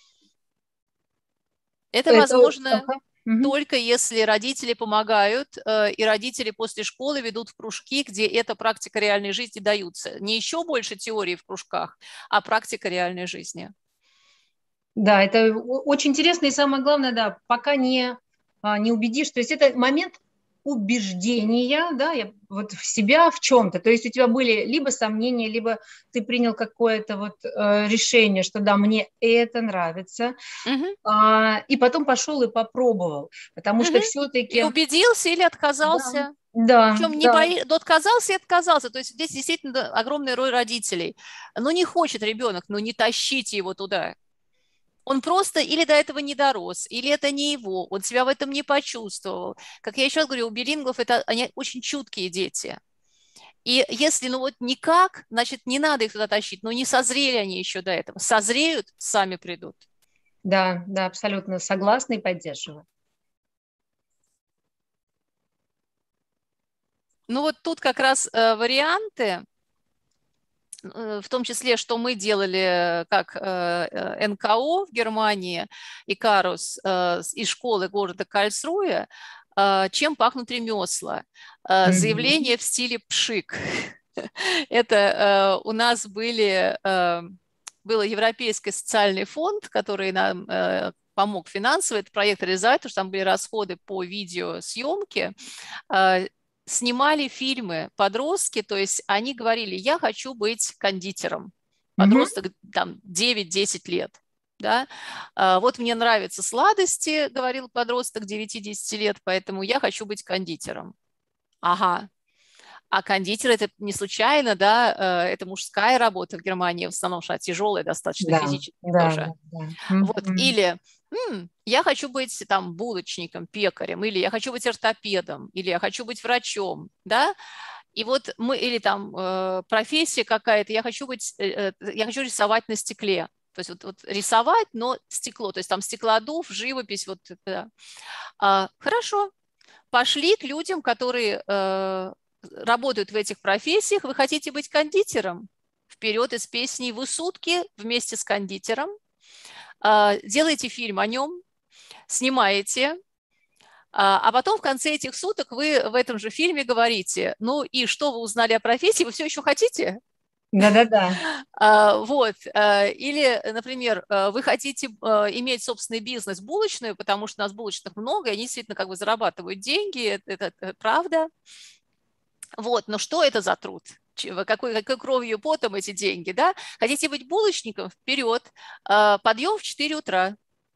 Это, Это возможно... Угу. Только если родители помогают, э, и родители после школы ведут в кружки, где эта практика реальной жизни даются. Не еще больше теории в кружках, а практика реальной жизни. Да, это очень интересно, и самое главное, да, пока не, не убедишь, то есть это момент убеждения, да, вот в себя в чем-то, то есть у тебя были либо сомнения, либо ты принял какое-то вот э, решение, что да, мне это нравится, угу. а, и потом пошел и попробовал, потому угу. что все-таки... И убедился или отказался. Да. Причем не да. бои... но отказался и отказался, то есть здесь действительно огромная роль родителей. Ну не хочет ребенок, ну не тащите его туда. Он просто или до этого не дорос, или это не его, он себя в этом не почувствовал. Как я еще говорю, у билингвов это, они очень чуткие дети. И если, ну вот никак, значит, не надо их туда тащить, но не созрели они еще до этого. Созреют, сами придут. Да, да, абсолютно согласна и поддерживаю. Ну вот тут как раз э, варианты, э, в том числе, что мы делали как э, эн ка о в Германии, Икарус, э, из школы города Кальсруэ, э, чем пахнут ремесла. Э, заявление в стиле пшик. Это э, у нас были, э, был Европейский социальный фонд, который нам э, помог финансово этот проект реализовать, потому что там были расходы по видеосъемке. Э, снимали фильмы подростки, то есть они говорили, я хочу быть кондитером. Подросток там девять-десять лет. Да? Э, вот мне нравятся сладости, говорил подросток девяти-десяти лет, поэтому я хочу быть кондитером. Ага. А кондитер это не случайно, да, это мужская работа в Германии, в основном, что тяжелая достаточно Да, физически да, тоже. да, да. Вот. Или М, я хочу быть там булочником, пекарем, или я хочу быть ортопедом, или я хочу быть врачом, да. И вот мы, или там э, профессия какая-то, я хочу быть, э, я хочу рисовать на стекле. То есть вот, вот рисовать, но стекло, то есть там стеклодув, живопись, вот это. А, хорошо, пошли к людям, которые э, работают в этих профессиях. Вы хотите быть кондитером? Вперед из песни. Вы сутки вместе с кондитером э, делаете фильм о нем, снимаете, а потом в конце этих суток вы в этом же фильме говорите, ну и что вы узнали о профессии, вы все еще хотите? Да-да-да. Вот. Или, например, вы хотите иметь собственный бизнес булочную, потому что у нас булочных много, и они действительно как бы зарабатывают деньги, это, это правда. Вот, но что это за труд? Какой, какой кровью и потом эти деньги, да? Хотите быть булочником? Вперед. Подъем в четыре утра.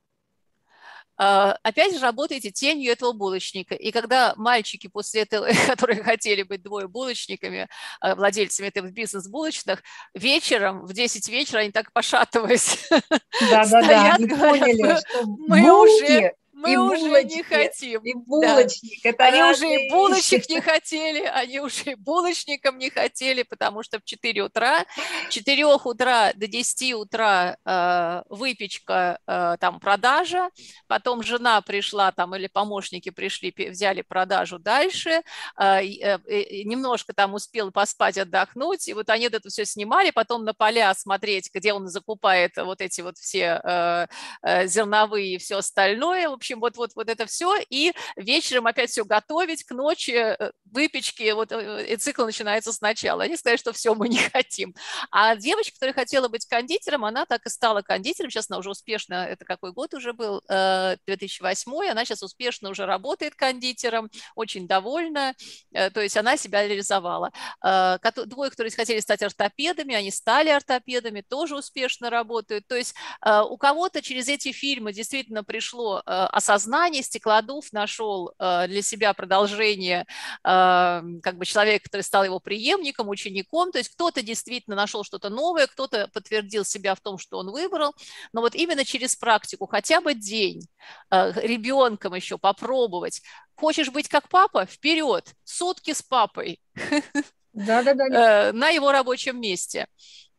Опять же работаете тенью этого булочника. И когда мальчики после этого, которые хотели быть двое булочниками, владельцами этого бизнес-булочных, вечером, в десять вечера, они так пошатываясь Да-да-да, стоят, они говорят, поняли, что мы уже... булки Мы и уже не булочки, хотим. и Да. булочник– это Они уже и разные вещи. булочек не хотели, они уже и булочником не хотели, потому что в четыре утра, с четырёх утра до десяти утра э, выпечка, э, там продажа, потом жена пришла там или помощники пришли, взяли продажу дальше, э, э, немножко там успел поспать, отдохнуть, и вот они это все снимали, потом на поля смотреть, где он закупает вот эти вот все э, э, зерновые и все остальное, в общем, вот, вот, вот это все, и вечером опять все готовить, к ночи выпечки, вот, и цикл начинается сначала. Они сказали, что все, мы не хотим. А девочка, которая хотела быть кондитером, она так и стала кондитером, сейчас она уже успешно, это какой год уже был, две тысячи восьмой, она сейчас успешно уже работает кондитером, очень довольна, то есть она себя реализовала. Двое, которые хотели стать ортопедами, они стали ортопедами, тоже успешно работают, то есть у кого-то через эти фильмы действительно пришло осознание, стеклодув нашел для себя продолжение, как бы человек, который стал его преемником, учеником, то есть кто-то действительно нашел что-то новое, кто-то подтвердил себя в том, что он выбрал, но вот именно через практику, хотя бы день, ребенком еще попробовать. Хочешь быть как папа? Вперед! Сутки с папой Да-да-да. на его рабочем месте.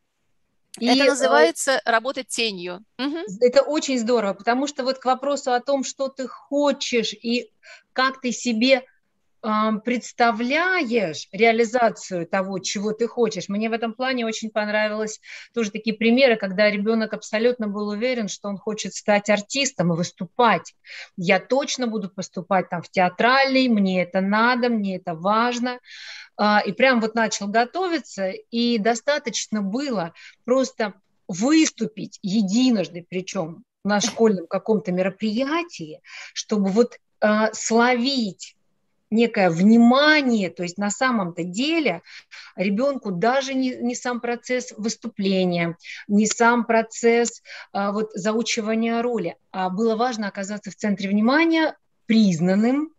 И это называется работать тенью. Угу. Это очень здорово, потому что вот к вопросу о том, что ты хочешь и как ты себе э, представляешь реализацию того, чего ты хочешь. Мне в этом плане очень понравилось тоже такие примеры, когда ребенок абсолютно был уверен, что он хочет стать артистом и выступать. Я точно буду поступать там в театральный, мне это надо, мне это важно. И прям вот начал готовиться, и достаточно было просто выступить единожды, причем на школьном каком-то мероприятии, чтобы вот э, словить некое внимание, то есть на самом-то деле ребенку даже не, не сам процесс выступления, не сам процесс э, вот, заучивания роли, а было важно оказаться в центре внимания, признанным.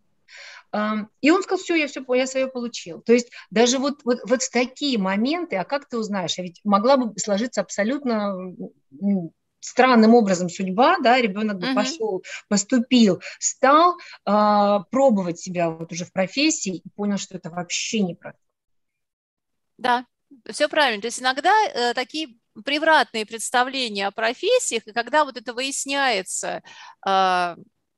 И он сказал, все, я все, я свое получил. То есть даже вот, вот, вот в такие моменты, а как ты узнаешь, а ведь могла бы сложиться абсолютно странным образом судьба, да, ребенок бы uh-huh. пошел, поступил, стал э, пробовать себя вот уже в профессии и понял, что это вообще не про то. Да, все правильно. То есть иногда э, такие превратные представления о профессиях, и когда вот это выясняется э, в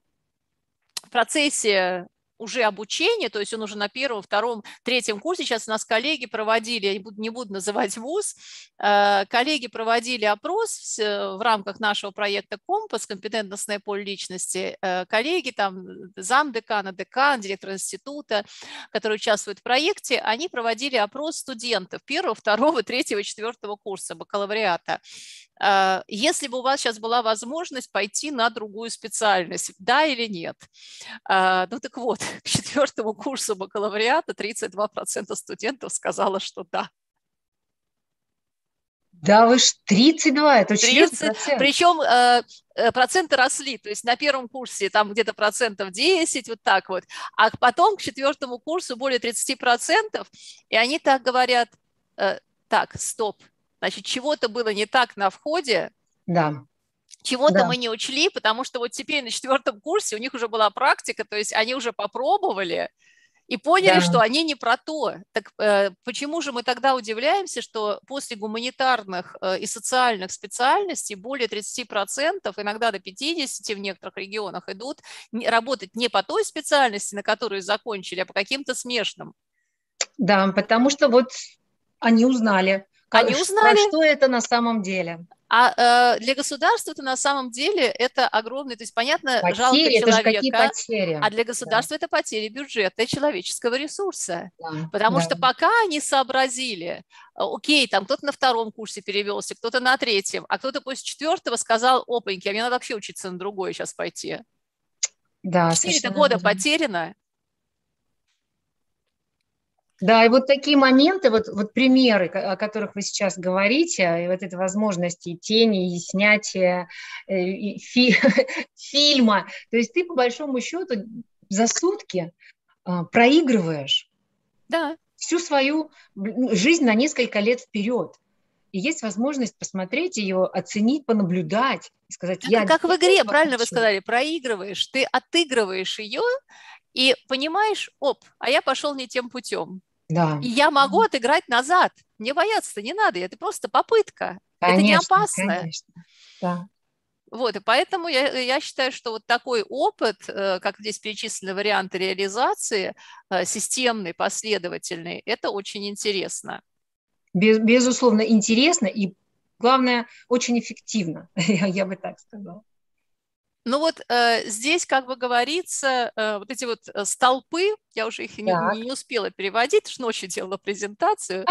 процессе уже обучения, то есть он уже на первом, втором, третьем курсе, сейчас у нас коллеги проводили, я не буду, не буду называть вуз, э, коллеги проводили опрос в, в рамках нашего проекта «Компас», компетентностное поле личности, э, коллеги, там, замдекана, декан, директор института, которые участвуют в проекте, они проводили опрос студентов первого, второго, третьего, четвертого курса бакалавриата. Если бы у вас сейчас была возможность пойти на другую специальность, да или нет? Ну так вот, к четвертому курсу бакалавриата тридцать два процента студентов сказало, что да. Да вы ж, тридцать два, это очень серьезный процент. Причем э, проценты росли, то есть на первом курсе там где-то процентов десять, вот так вот, а потом к четвертому курсу более тридцать процентов, и они так говорят, э, так, стоп, значит, чего-то было не так на входе, да. чего-то да. мы не учли, потому что вот теперь на четвертом курсе у них уже была практика, то есть они уже попробовали и поняли, да. что они не про то. Так э, почему же мы тогда удивляемся, что после гуманитарных э, и социальных специальностей более тридцать процентов, иногда до пятьдесят процентов в некоторых регионах идут не, работать не по той специальности, на которую закончили, а по каким-то смежным? Да, потому что вот они узнали, как, они узнали, про что это на самом деле. А э, для государства это на самом деле это огромный, то есть понятно, потери, жалко человека, какие потери? А для государства да. это потери бюджета и человеческого ресурса, да, потому да. что пока они сообразили, окей, там кто-то на втором курсе перевелся, кто-то на третьем, а кто-то после четвертого сказал, опаньки, а мне надо вообще учиться на другое сейчас пойти. Да, Четыре года верно. потеряно. Да, и вот такие моменты, вот, вот примеры, о которых вы сейчас говорите, и вот эта возможность и тени, и снятия и фи, фильма, то есть ты по большому счету за сутки а, проигрываешь да. всю свою жизнь на несколько лет вперед. И есть возможность посмотреть ее, оценить, понаблюдать и сказать, так, я... Как в игре, правильно хочу. вы сказали, проигрываешь, ты отыгрываешь ее и понимаешь, оп, а я пошел не тем путем. Да. И я могу отыграть назад. Мне бояться-то не надо, это просто попытка. Конечно, это не опасно. Конечно. Да. Вот, и поэтому я, я считаю, что вот такой опыт, как здесь перечислены варианты реализации, системный, последовательный, это очень интересно. Без, безусловно, интересно и, главное, очень эффективно, я, я бы так сказала. Ну вот э, здесь, как бы говорится, э, вот эти вот столпы, я уже их не, не успела переводить, потому что ночью делала презентацию.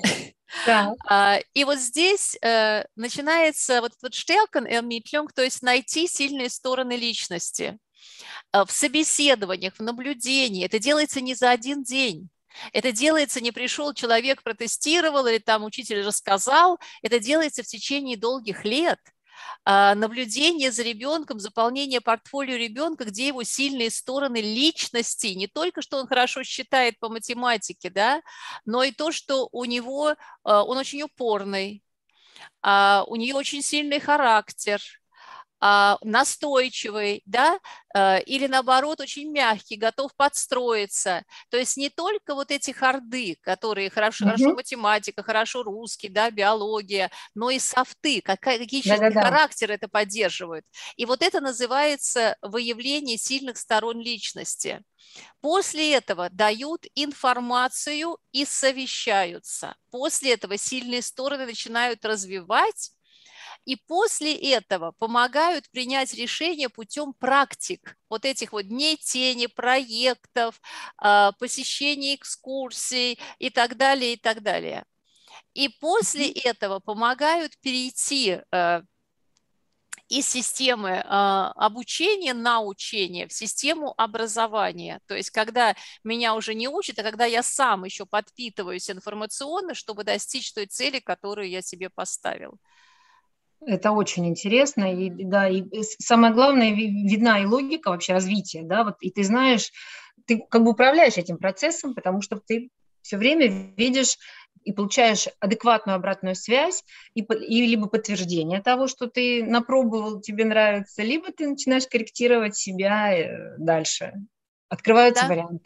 И вот здесь э, начинается вот этот Stärkenermittlung, то есть найти сильные стороны личности. В собеседованиях, в наблюдении. Это делается не за один день. Это делается, не пришел человек, протестировал, или там учитель рассказал. Это делается в течение долгих лет. Наблюдение за ребенком, заполнение портфолио ребенка, где его сильные стороны личности, не только что он хорошо считает по математике, да, но и то, что у него, он очень упорный, у нее очень сильный характер, настойчивый, да, или наоборот очень мягкий, готов подстроиться. То есть не только вот эти харды, которые хорошо, mm-hmm. хорошо математика, хорошо русский, да, биология, но и софты, какие черты характера это поддерживают. И вот это называется выявление сильных сторон личности. После этого дают информацию и совещаются. После этого сильные стороны начинают развивать. И после этого помогают принять решение путем практик, вот этих вот дней тени, проектов, посещения экскурсий и так далее, и так далее. И после этого помогают перейти из системы обучения на учение в систему образования. То есть когда меня уже не учат, а когда я сам еще подпитываюсь информационно, чтобы достичь той цели, которую я себе поставил. Это очень интересно, и, да, и самое главное, видна и логика вообще развития, да, вот, и ты знаешь, ты как бы управляешь этим процессом, потому что ты все время видишь и получаешь адекватную обратную связь, и, и либо подтверждение того, что ты напробовал, тебе нравится, либо ты начинаешь корректировать себя дальше, открываются да. варианты.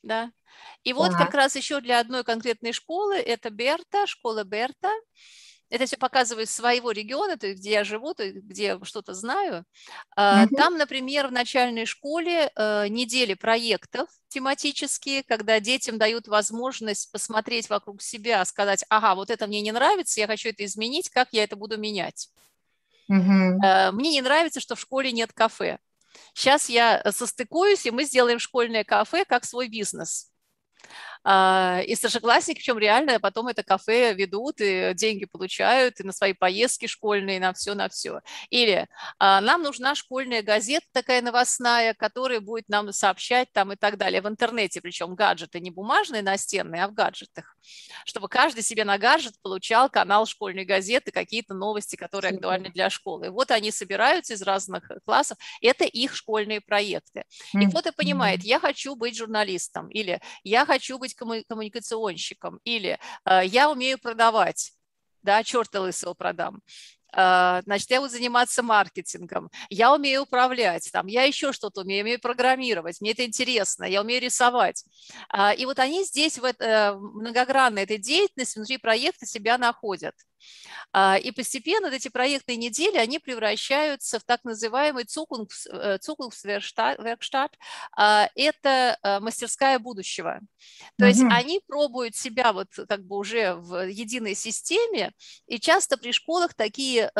Да. И вот Так. как раз еще для одной конкретной школы, это Берта, школа Берта. Это все показываю из своего региона, то есть где я живу, то есть где что-то знаю. Мгм. Там, например, в начальной школе недели проектов тематические, когда детям дают возможность посмотреть вокруг себя, сказать: ага, вот это мне не нравится, я хочу это изменить, как я это буду менять. Мгм. Мне не нравится, что в школе нет кафе. Сейчас я состыкуюсь, и мы сделаем школьное кафе как свой бизнес. И старшеклассники, причем реально потом это кафе ведут, и деньги получают, и на свои поездки школьные, на все, на все. Или нам нужна школьная газета такая новостная, которая будет нам сообщать там и так далее. В интернете, причем гаджеты не бумажные настенные, а в гаджетах. Чтобы каждый себе на гаджет получал канал школьной газеты, какие-то новости, которые Супер. актуальны для школы. И вот они собираются из разных классов. Это их школьные проекты. И кто-то понимает: я хочу быть журналистом, или я хочу быть коммуникационщиком, или э, я умею продавать, да, черта лысого продам. Значит, я буду заниматься маркетингом, я умею управлять, там, я еще что-то умею, умею программировать, мне это интересно, я умею рисовать. И вот они здесь в это, многогранной этой деятельности внутри проекта себя находят. И постепенно вот эти проектные недели, они превращаются в так называемый Zukunftswerkstatt. Это мастерская будущего. То есть Мгм. они пробуют себя вот как бы уже в единой системе, и часто при школах такие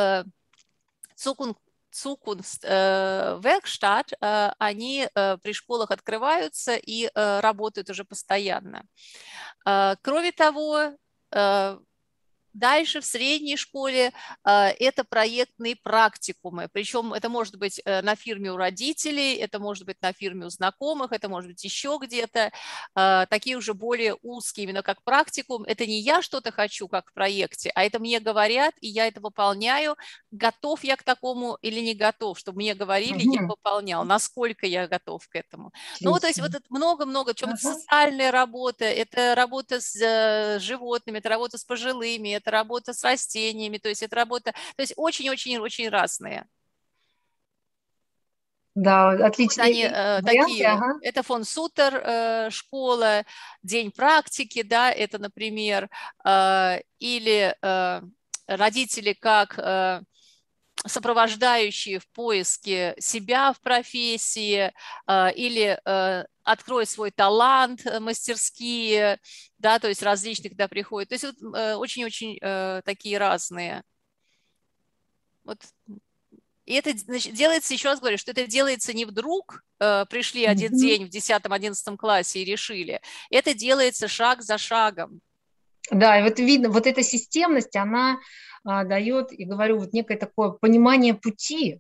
Zukunftswerkstatt, они при школах открываются и работают уже постоянно. Кроме того, дальше в средней школе это проектные практикумы, причем это может быть на фирме у родителей, это может быть на фирме у знакомых, это может быть еще где-то, такие уже более узкие, именно как практикум. Это не я что-то хочу, как в проекте, а это мне говорят, и я это выполняю. Готов я к такому или не готов, чтобы мне говорили, я Мгм. выполнял, насколько я готов к этому. Ну, то есть вот Отлично. это много-много, причем это Ага. социальная работа, это работа с животными, это работа с пожилыми, это работа с растениями, то есть это работа, то есть очень-очень-очень разные. Да, Вот они отличные э, варианты, такие, ага. это фон Сутер э, школа, день практики, да, это, например, э, или э, родители как э, сопровождающие в поиске себя в профессии, э, или э, открой свой талант, мастерские, да, то есть различные, когда приходят. То есть вот, э, очень-очень э, такие разные. Вот. И это, значит, делается, еще раз говорю, что это делается не вдруг, э, пришли один Мгм. день в десятом-одиннадцатом классе и решили. Это делается шаг за шагом. Да, и вот видно, вот эта системность, она а, дает, и говорю, вот некое такое понимание пути,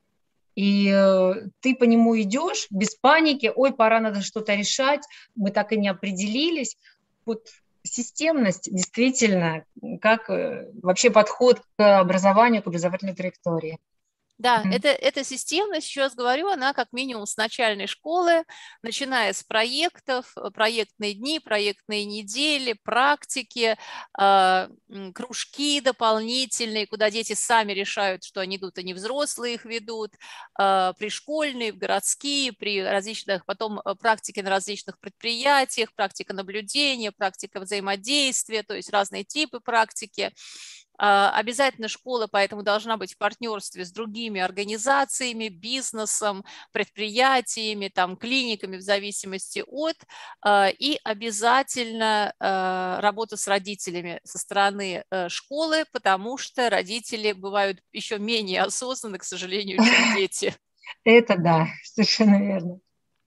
и э, ты по нему идешь без паники: ой, пора, надо что-то решать, мы так и не определились. Вот системность действительно, как э, вообще подход к образованию, к образовательной траектории. Да, Мгм. это, эта системность, еще раз говорю, она как минимум с начальной школы, начиная с проектов, проектные дни, проектные недели, практики, э, кружки дополнительные, куда дети сами решают, что они идут, а не взрослые их ведут, э, пришкольные, городские, при различных, потом практики на различных предприятиях, практика наблюдения, практика взаимодействия, то есть разные типы практики. Обязательно школа поэтому должна быть в партнерстве с другими организациями, бизнесом, предприятиями, там, клиниками в зависимости от, и обязательно работа с родителями со стороны школы, потому что родители бывают еще менее осознанны, к сожалению, чем дети. Это да, совершенно верно.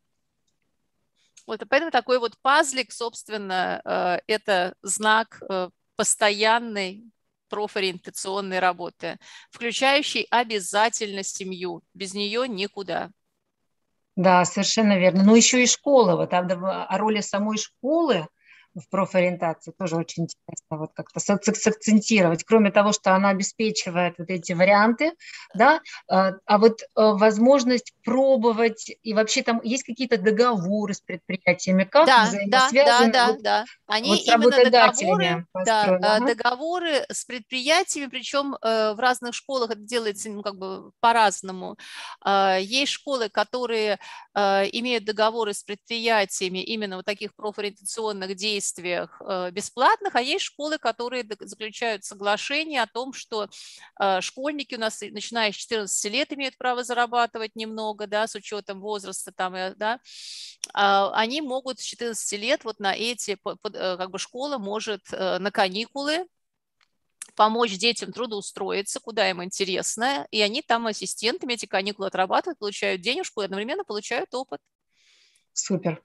Вот, и поэтому такой вот пазлик, собственно, это знак постоянной профориентационной работы, включающей обязательно семью. Без нее никуда. Да, совершенно верно. Но еще и школа, вот о роли самой школы в профориентации. Тоже очень интересно вот как-то сакцентировать. Кроме того, что она обеспечивает вот эти варианты, да, а, а вот а, возможность пробовать, и вообще там есть какие-то договоры с предприятиями, как Да, да, да, взаимосвязаны да, вот, да. вот Они с именно договоры, работодателями да, построены. э, Ага. договоры с предприятиями, причем э, в разных школах это делается, ну, как бы по-разному. Э, Есть школы, которые э, имеют договоры с предприятиями именно в таких профориентационных действиях э, бесплатных, а есть школы, которые дог- заключают соглашение о том, что э, школьники у нас, и начиная с четырнадцати лет, имеют право зарабатывать немного, да, с учетом возраста, там, э, да, а, они могут с четырнадцати лет вот на эти, по- под- э, как бы школа может э, на каникулы помочь детям трудоустроиться, куда им интересно, и они там ассистентами эти каникулы отрабатывают, получают денежку и одновременно получают опыт. Супер.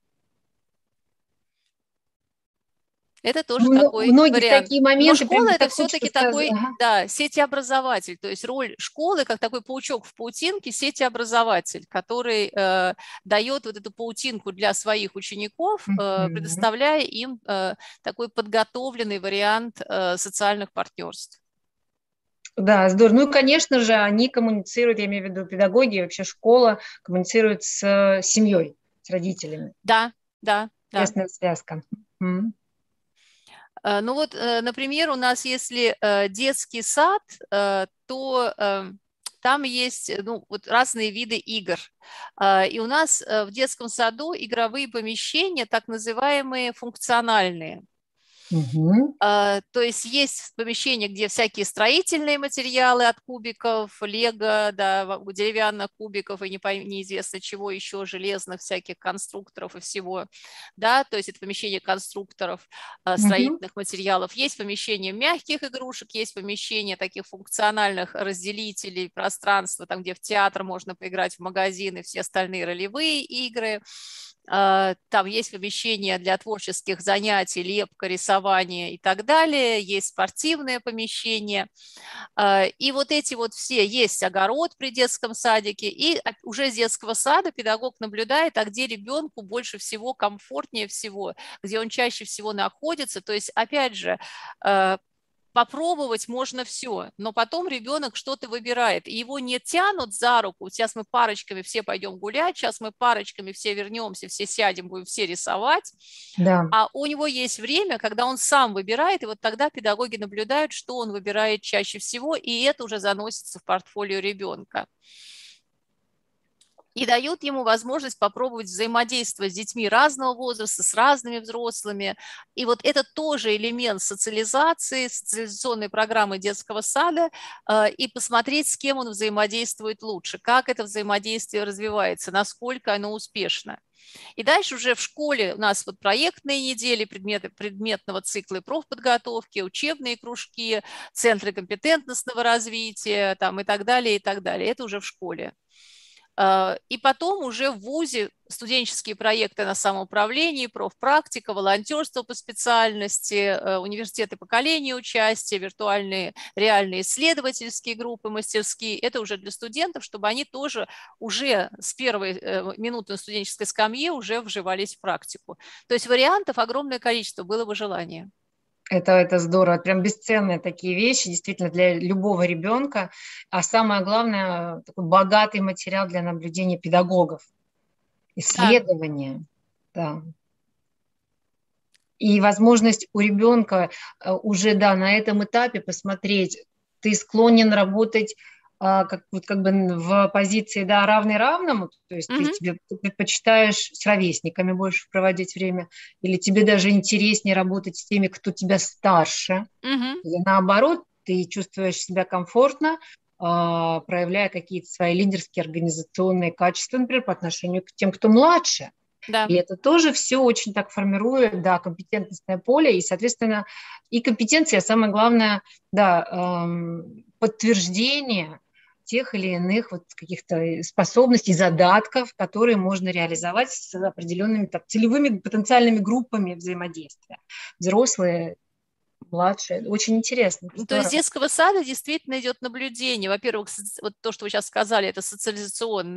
Это тоже Мно- такой Многие вариант. такие Но моменты, прям школа это так хочется все-таки сказать. такой, Ага. да, сетеобразователь, то есть роль школы как такой паучок в паутинке, сетеобразователь, который э, дает вот эту паутинку для своих учеников, э, Мгм. предоставляя им э, такой подготовленный вариант э, социальных партнерств. Да, здорово. Ну и, конечно же, они коммуницируют, я имею в виду педагоги, вообще школа коммуницирует с семьей, с родителями. Да, да, да. Тесная связка. Мгм. Э, Ну вот, э, например, у нас если э, детский сад, э, то э, там есть э, ну, вот разные виды игр. Э, И у нас э, в детском саду игровые помещения, так называемые функциональные. Мгм. А, То есть есть помещения, где всякие строительные материалы от кубиков, лего, да, во- деревянных кубиков и не пой- неизвестно чего еще, железных всяких конструкторов и всего, да, то есть это помещение конструкторов, а, Мгм. строительных материалов. Есть помещение мягких игрушек, есть помещение таких функциональных разделителей пространства, там, где в театр можно поиграть, в магазин и все остальные ролевые игры. А, Там есть помещения для творческих занятий, лепка, рисование и так далее, есть спортивное помещение. А, И вот эти вот все, есть огород при детском садике, и уже с детского сада педагог наблюдает, а где ребенку больше всего, комфортнее всего, где он чаще всего находится. То есть, опять же, э, попробовать можно все, но потом ребенок что-то выбирает, и его не тянут за руку, сейчас мы парочками все пойдем гулять, сейчас мы парочками все вернемся, все сядем, будем все рисовать, Да. а у него есть время, когда он сам выбирает, и вот тогда педагоги наблюдают, что он выбирает чаще всего, и это уже заносится в портфолио ребенка. И дают ему возможность попробовать взаимодействовать с детьми разного возраста, с разными взрослыми. И вот это тоже элемент социализации, социализационной программы детского сада, э, и посмотреть, с кем он взаимодействует лучше, как это взаимодействие развивается, насколько оно успешно. И дальше уже в школе у нас вот проектные недели, предметы предметного цикла и профподготовки, учебные кружки, центры компетентностного развития там, и так далее, и так далее. Это уже в школе. И потом уже в ВУЗе студенческие проекты на самоуправлении, профпрактика, волонтерство по специальности, университеты поколения участия, виртуальные реальные исследовательские группы, мастерские. Это уже для студентов, чтобы они тоже уже с первой минуты на студенческой скамье уже вживались в практику. То есть вариантов огромное количество, было бы желание. Это, это здорово, прям бесценные такие вещи, действительно, для любого ребенка. А самое главное, такой богатый материал для наблюдения педагогов, Да. исследования. Да. И возможность у ребенка э, уже, да, на этом этапе посмотреть, ты склонен работать а, как, вот как бы в позиции, да, равный равному, то есть ты, Мгм. тебе, ты предпочитаешь с ровесниками больше проводить время, или тебе даже интереснее работать с теми, кто тебя старше, Мгм. или наоборот, ты чувствуешь себя комфортно, а, проявляя какие-то свои лидерские организационные качества, например, по отношению к тем, кто младше. Да. И это тоже все очень так формирует, да, компетентностное поле, и, соответственно, и компетенция, самое главное, да, эм, подтверждение тех или иных вот каких-то способностей, задатков, которые можно реализовать с определенными так, целевыми потенциальными группами взаимодействия. Взрослые, младшие. Очень интересно, это То есть с здорово. детского сада действительно идет наблюдение. Во-первых, соци- вот то, что вы сейчас сказали, это социализационное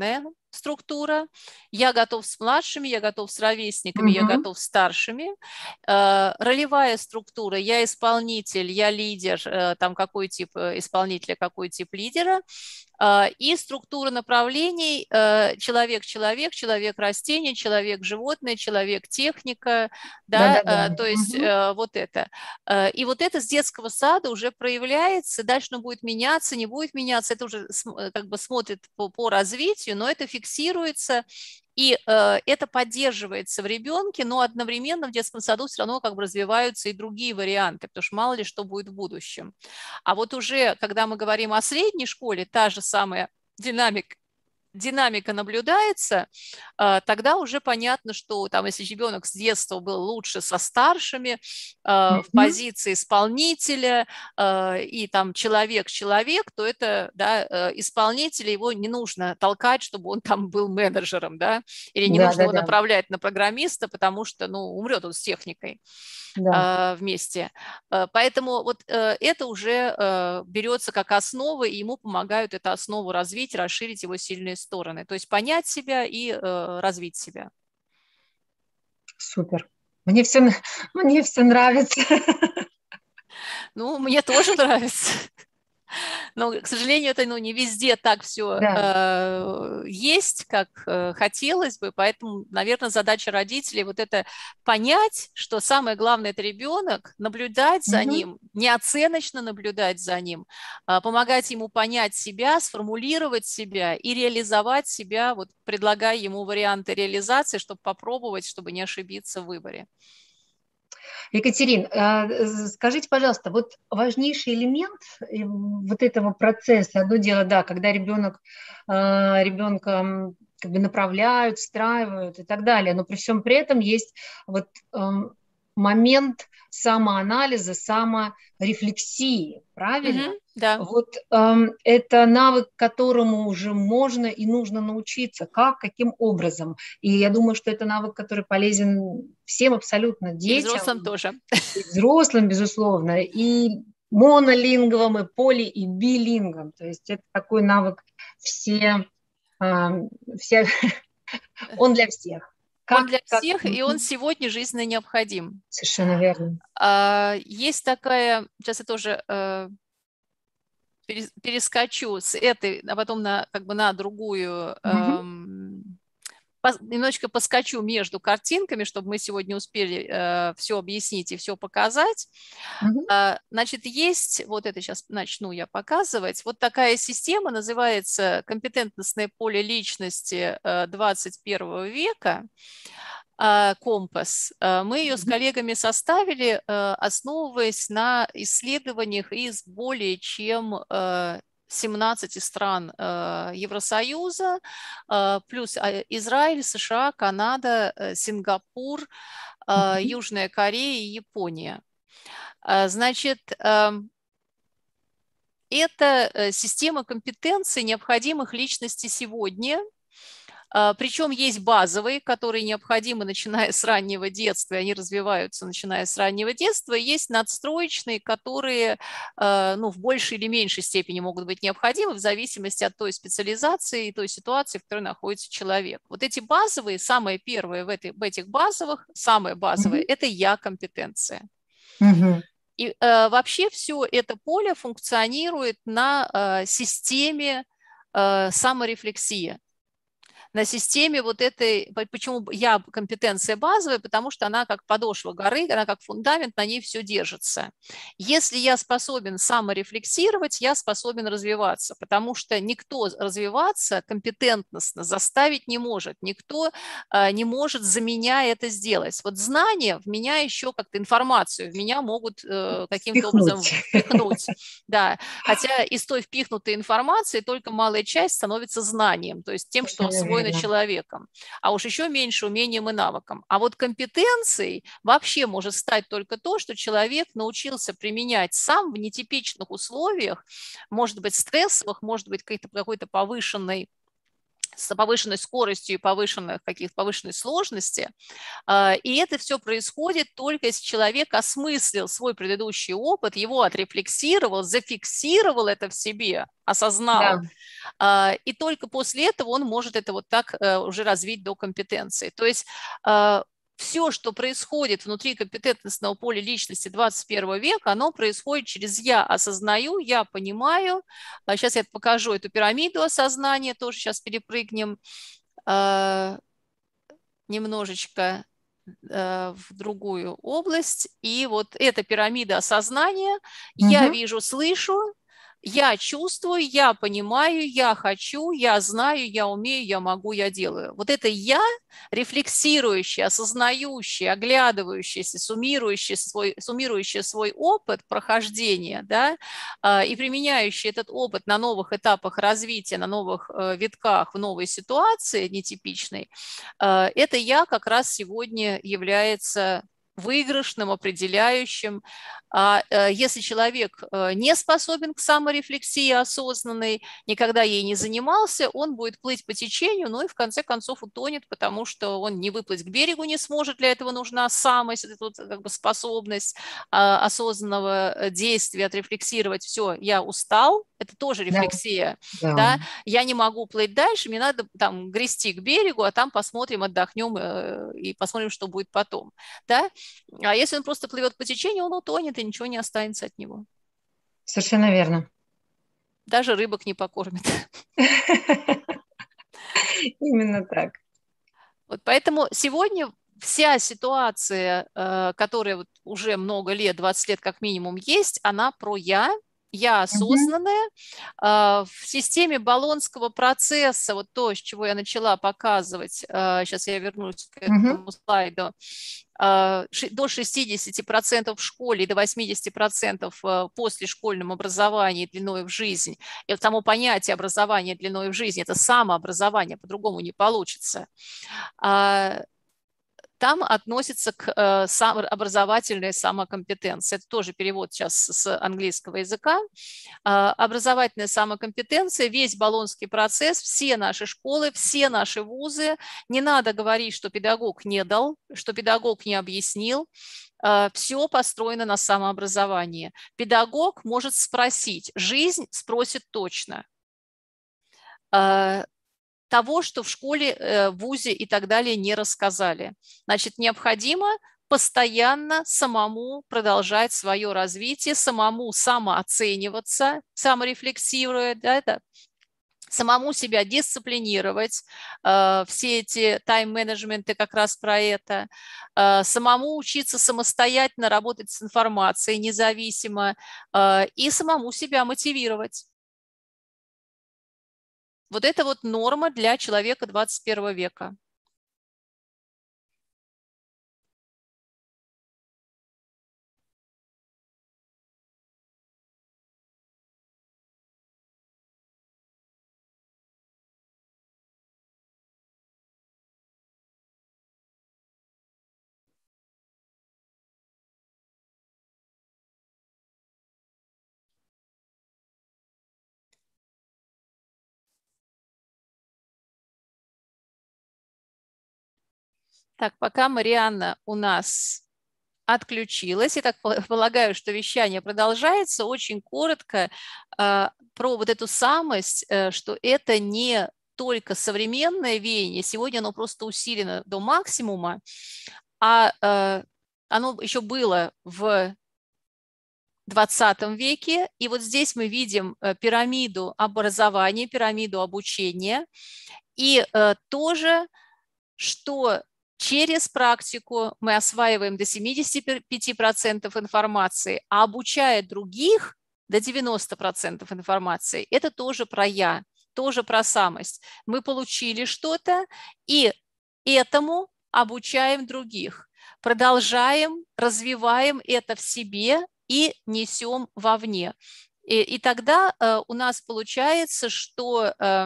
структура, я готов с младшими, я готов с ровесниками, я Мгм. готов с старшими. Э, Ролевая структура, я исполнитель, я лидер, э, там какой тип э, исполнителя, какой тип лидера. Э, И структура направлений, э, человек-человек, человек-растение, человек-животное, человек-техника, да, Да-да-да. э, то есть Мгм. э, вот это. Э, И вот это с детского сада уже проявляется, дальше оно будет меняться, не будет меняться, это уже см- э, как бы смотрит по, по развитию, но это фиксируется, и э, это поддерживается в ребенке, но одновременно в детском саду все равно как бы развиваются и другие варианты, потому что мало ли что будет в будущем. А вот уже, когда мы говорим о средней школе, та же самая динамика, динамика наблюдается, а, тогда уже понятно, что там, если ребенок с детства был лучше со старшими, а, в Мгм. позиции исполнителя, а, и там человек-человек, то это, да, э, исполнителя, его не нужно толкать, чтобы он там был менеджером, да, или не нужно его Да-да-да. направлять на программиста, потому что, ну, умрет он с техникой Да. а, вместе. Э, Поэтому вот э, это уже э, берется как основа, и ему помогают эту основу развить, расширить его сильные стороны. То есть понять себя и э, развить себя. Супер. Мне все, мне все нравится. Ну, мне тоже нравится. Но, к сожалению, это, ну, не везде так все Да. э, есть, как э, хотелось бы, поэтому, наверное, задача родителей вот это понять, что самое главное – это ребенок, наблюдать за Мгм. ним, неоценочно наблюдать за ним, а, помогать ему понять себя, сформулировать себя и реализовать себя, вот предлагая ему варианты реализации, чтобы попробовать, чтобы не ошибиться в выборе. Екатерин, э, скажите, пожалуйста, вот важнейший элемент э, вот этого процесса, одно дело, да, когда ребенок, э, ребенка м, как бы направляют, встраивают и так далее, но при всем при этом есть вот эм, момент самоанализа, саморефлексии, правильно? Мгм, да. Вот эм, это навык, которому уже можно и нужно научиться. Как, каким образом? И я думаю, что это навык, который полезен всем абсолютно И взрослым детям, тоже. и взрослым, безусловно, и монолингвам, и поли, и билингвам. То есть это такой навык все, а, все он для всех. Он Как, для как, всех, и он мгм. сегодня жизненно необходим. Совершенно верно. А, Есть такая, сейчас я тоже э, перес- перескочу с этой, а потом на, как бы на другую, Мгм. эм, пос- немножечко поскочу между картинками, чтобы мы сегодня успели все объяснить и все показать. Мгм. А, Значит, есть, вот это сейчас начну я показывать, вот такая система, называется компетентностное поле личности э, двадцать первого века, а, компас. А, Мы ее с Мгм. коллегами составили, э, основываясь на исследованиях из более чем э, семнадцати стран э, Евросоюза, э, плюс а, Израиль, США, Канада, э, Сингапур, э, Мгм. Южная Корея и Япония. А, Значит, эм, это э, система компетенций, необходимых личности сегодня. А, Причем есть базовые, которые необходимы, начиная с раннего детства, и они развиваются, начиная с раннего детства. И есть надстроечные, которые э, ну, в большей или меньшей степени могут быть необходимы в зависимости от той специализации и той ситуации, в которой находится человек. Вот эти базовые, самое первое в, этой, в этих базовых, самое базовое – Мгм. это я-компетенция. Мгм. И э, вообще все это поле функционирует на э, системе э, саморефлексии, на системе вот этой, почему я компетенция базовая, потому что она как подошва горы, она как фундамент, на ней все держится. Если я способен саморефлексировать, я способен развиваться, потому что никто развиваться компетентностно заставить не может, никто э, не может за меня это сделать. Вот знания в меня еще как-то информацию, в меня могут э, каким-то образом Впихнуть. впихнуть, да, хотя из той впихнутой информации только малая часть становится знанием, то есть тем, что Совершенно освоено верно. человеком, а уж еще меньше умением и навыком. А вот компетенцией вообще может стать только то, что человек научился применять сам в нетипичных условиях, может быть, стрессовых, может быть, какой-то повышенной с повышенной скоростью и повышенных, каких-то повышенной сложности. И это все происходит только если человек осмыслил свой предыдущий опыт, его отрефлексировал, зафиксировал это в себе, осознал. Да. И только после этого он может это вот так уже развить до компетенции. То есть все, что происходит внутри компетентностного поля личности двадцать первого века, оно происходит через «я осознаю», «я понимаю». Сейчас я покажу эту пирамиду осознания, тоже сейчас перепрыгнем немножечко в другую область. И вот эта пирамида осознания. Угу. Я вижу, слышу, я чувствую, я понимаю, я хочу, я знаю, я умею, я могу, я делаю. Вот это «я», рефлексирующее, осознающее, оглядывающееся, суммирующее свой, суммирующее свой опыт прохождения, да, и применяющее этот опыт на новых этапах развития, на новых витках, в новой ситуации нетипичной, это «я» как раз сегодня является выигрышным, определяющим. А если человек не способен к саморефлексии осознанной, никогда ей не занимался, он будет плыть по течению, ну и в конце концов утонет, потому что он не выплыть к берегу не сможет, для этого нужна самость, это вот как бы способность осознанного действия, отрефлексировать. Все, я устал, это тоже рефлексия. Да. Да? Я не могу плыть дальше, мне надо там грести к берегу, а там посмотрим, отдохнем и посмотрим, что будет потом. Да? А если он просто плывет по течению, он утонет, и ничего не останется от него. Совершенно верно. Даже рыбок не покормит. Именно так. Вот поэтому сегодня вся ситуация, которая вот уже много лет, двадцать лет как минимум есть, она про «я». Я осознанная. Uh-huh. В системе Болонского процесса, вот то, с чего я начала показывать, сейчас я вернусь к этому uh-huh. слайду, до шестидесяти процентов в школе и до восьмидесяти процентов в послешкольном образовании длиной в жизнь. И вот само понятие образования длиной в жизнь – это самообразование, по-другому не получится. Там относится к э, сам, образовательной самокомпетенции. Это тоже перевод сейчас с английского языка. Э, образовательная самокомпетенция, весь Болонский процесс, все наши школы, все наши вузы. Не надо говорить, что педагог не дал, что педагог не объяснил. Э, все построено на самообразовании. Педагог может спросить, жизнь спросит точно. Э, того, что в школе, в вузе и так далее не рассказали. Значит, необходимо постоянно самому продолжать свое развитие, самому самооцениваться, саморефлексируя, да, это, самому себя дисциплинировать. Э, все эти тайм-менеджменты как раз про это. Э, самому учиться самостоятельно работать с информацией независимо э, и самому себя мотивировать. Вот это вот норма для человека двадцать первого века. Так, пока Марианна у нас отключилась, я так полагаю, что вещание продолжается, очень коротко э, про вот эту самость, э, что это не только современное веяние, сегодня оно просто усилено до максимума, а э, оно еще было в двадцатом веке, и вот здесь мы видим э, пирамиду образования, пирамиду обучения, и э, тоже, что через практику мы осваиваем до семидесяти пяти процентов информации, а обучая других до девяноста процентов информации, это тоже про «я», тоже про самость. Мы получили что-то и этому обучаем других, продолжаем, развиваем это в себе и несем вовне. И, и тогда э, у нас получается, что э,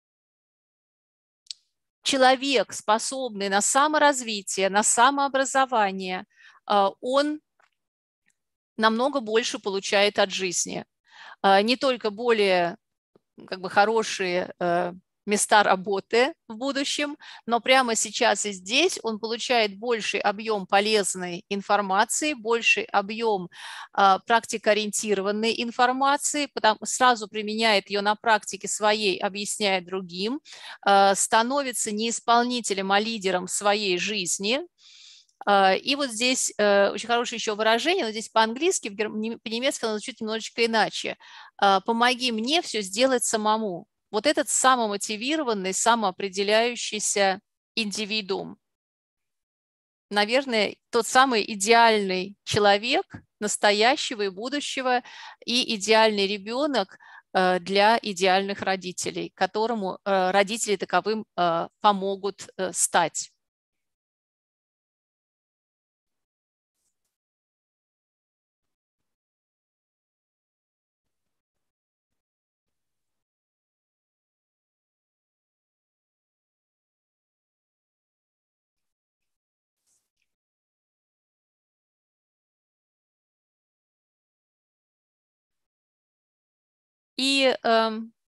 человек, способный на саморазвитие, на самообразование, он намного больше получает от жизни. Не только более как бы хорошие места работы в будущем, но прямо сейчас и здесь он получает больший объем полезной информации, больший объем э, практикоориентированной информации, потому, сразу применяет ее на практике своей, объясняет другим, э, становится не исполнителем, а лидером своей жизни. И вот здесь э, очень хорошее еще выражение, но здесь по-английски, по-немецки оно звучит немножечко иначе. «Помоги мне все сделать самому». Вот этот самомотивированный, самоопределяющийся индивидуум. Наверное, тот самый идеальный человек настоящего и будущего и идеальный ребенок для идеальных родителей, которому родители таковым помогут стать. И э,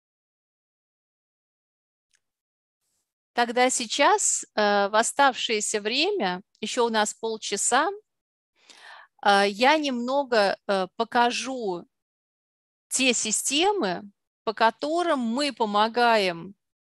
тогда сейчас, э, в оставшееся время, еще у нас полчаса, э, я немного э, покажу те системы, по которым мы помогаем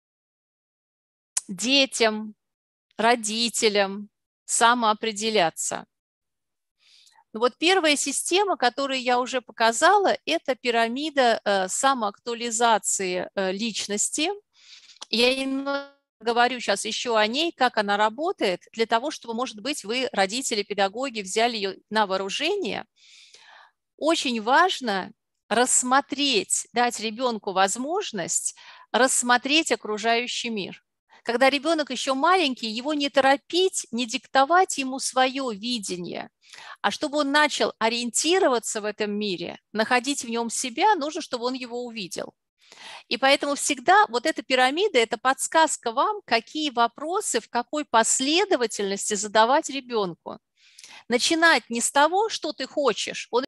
детям, родителям самоопределяться. Вот первая система, которую я уже показала, это пирамида э, самоактуализации э, личности. Я немного говорю сейчас еще о ней, как она работает, для того, чтобы, может быть, вы, родители, педагоги, взяли ее на вооружение. Очень важно рассмотреть, дать ребенку возможность рассмотреть окружающий мир. Когда ребенок еще маленький, его не торопить, не диктовать ему свое видение, а чтобы он начал ориентироваться в этом мире, находить в нем себя, нужно, чтобы он его увидел. И поэтому всегда вот эта пирамида – это подсказка вам, какие вопросы, в какой последовательности задавать ребенку. Начинать не с того, что ты хочешь, он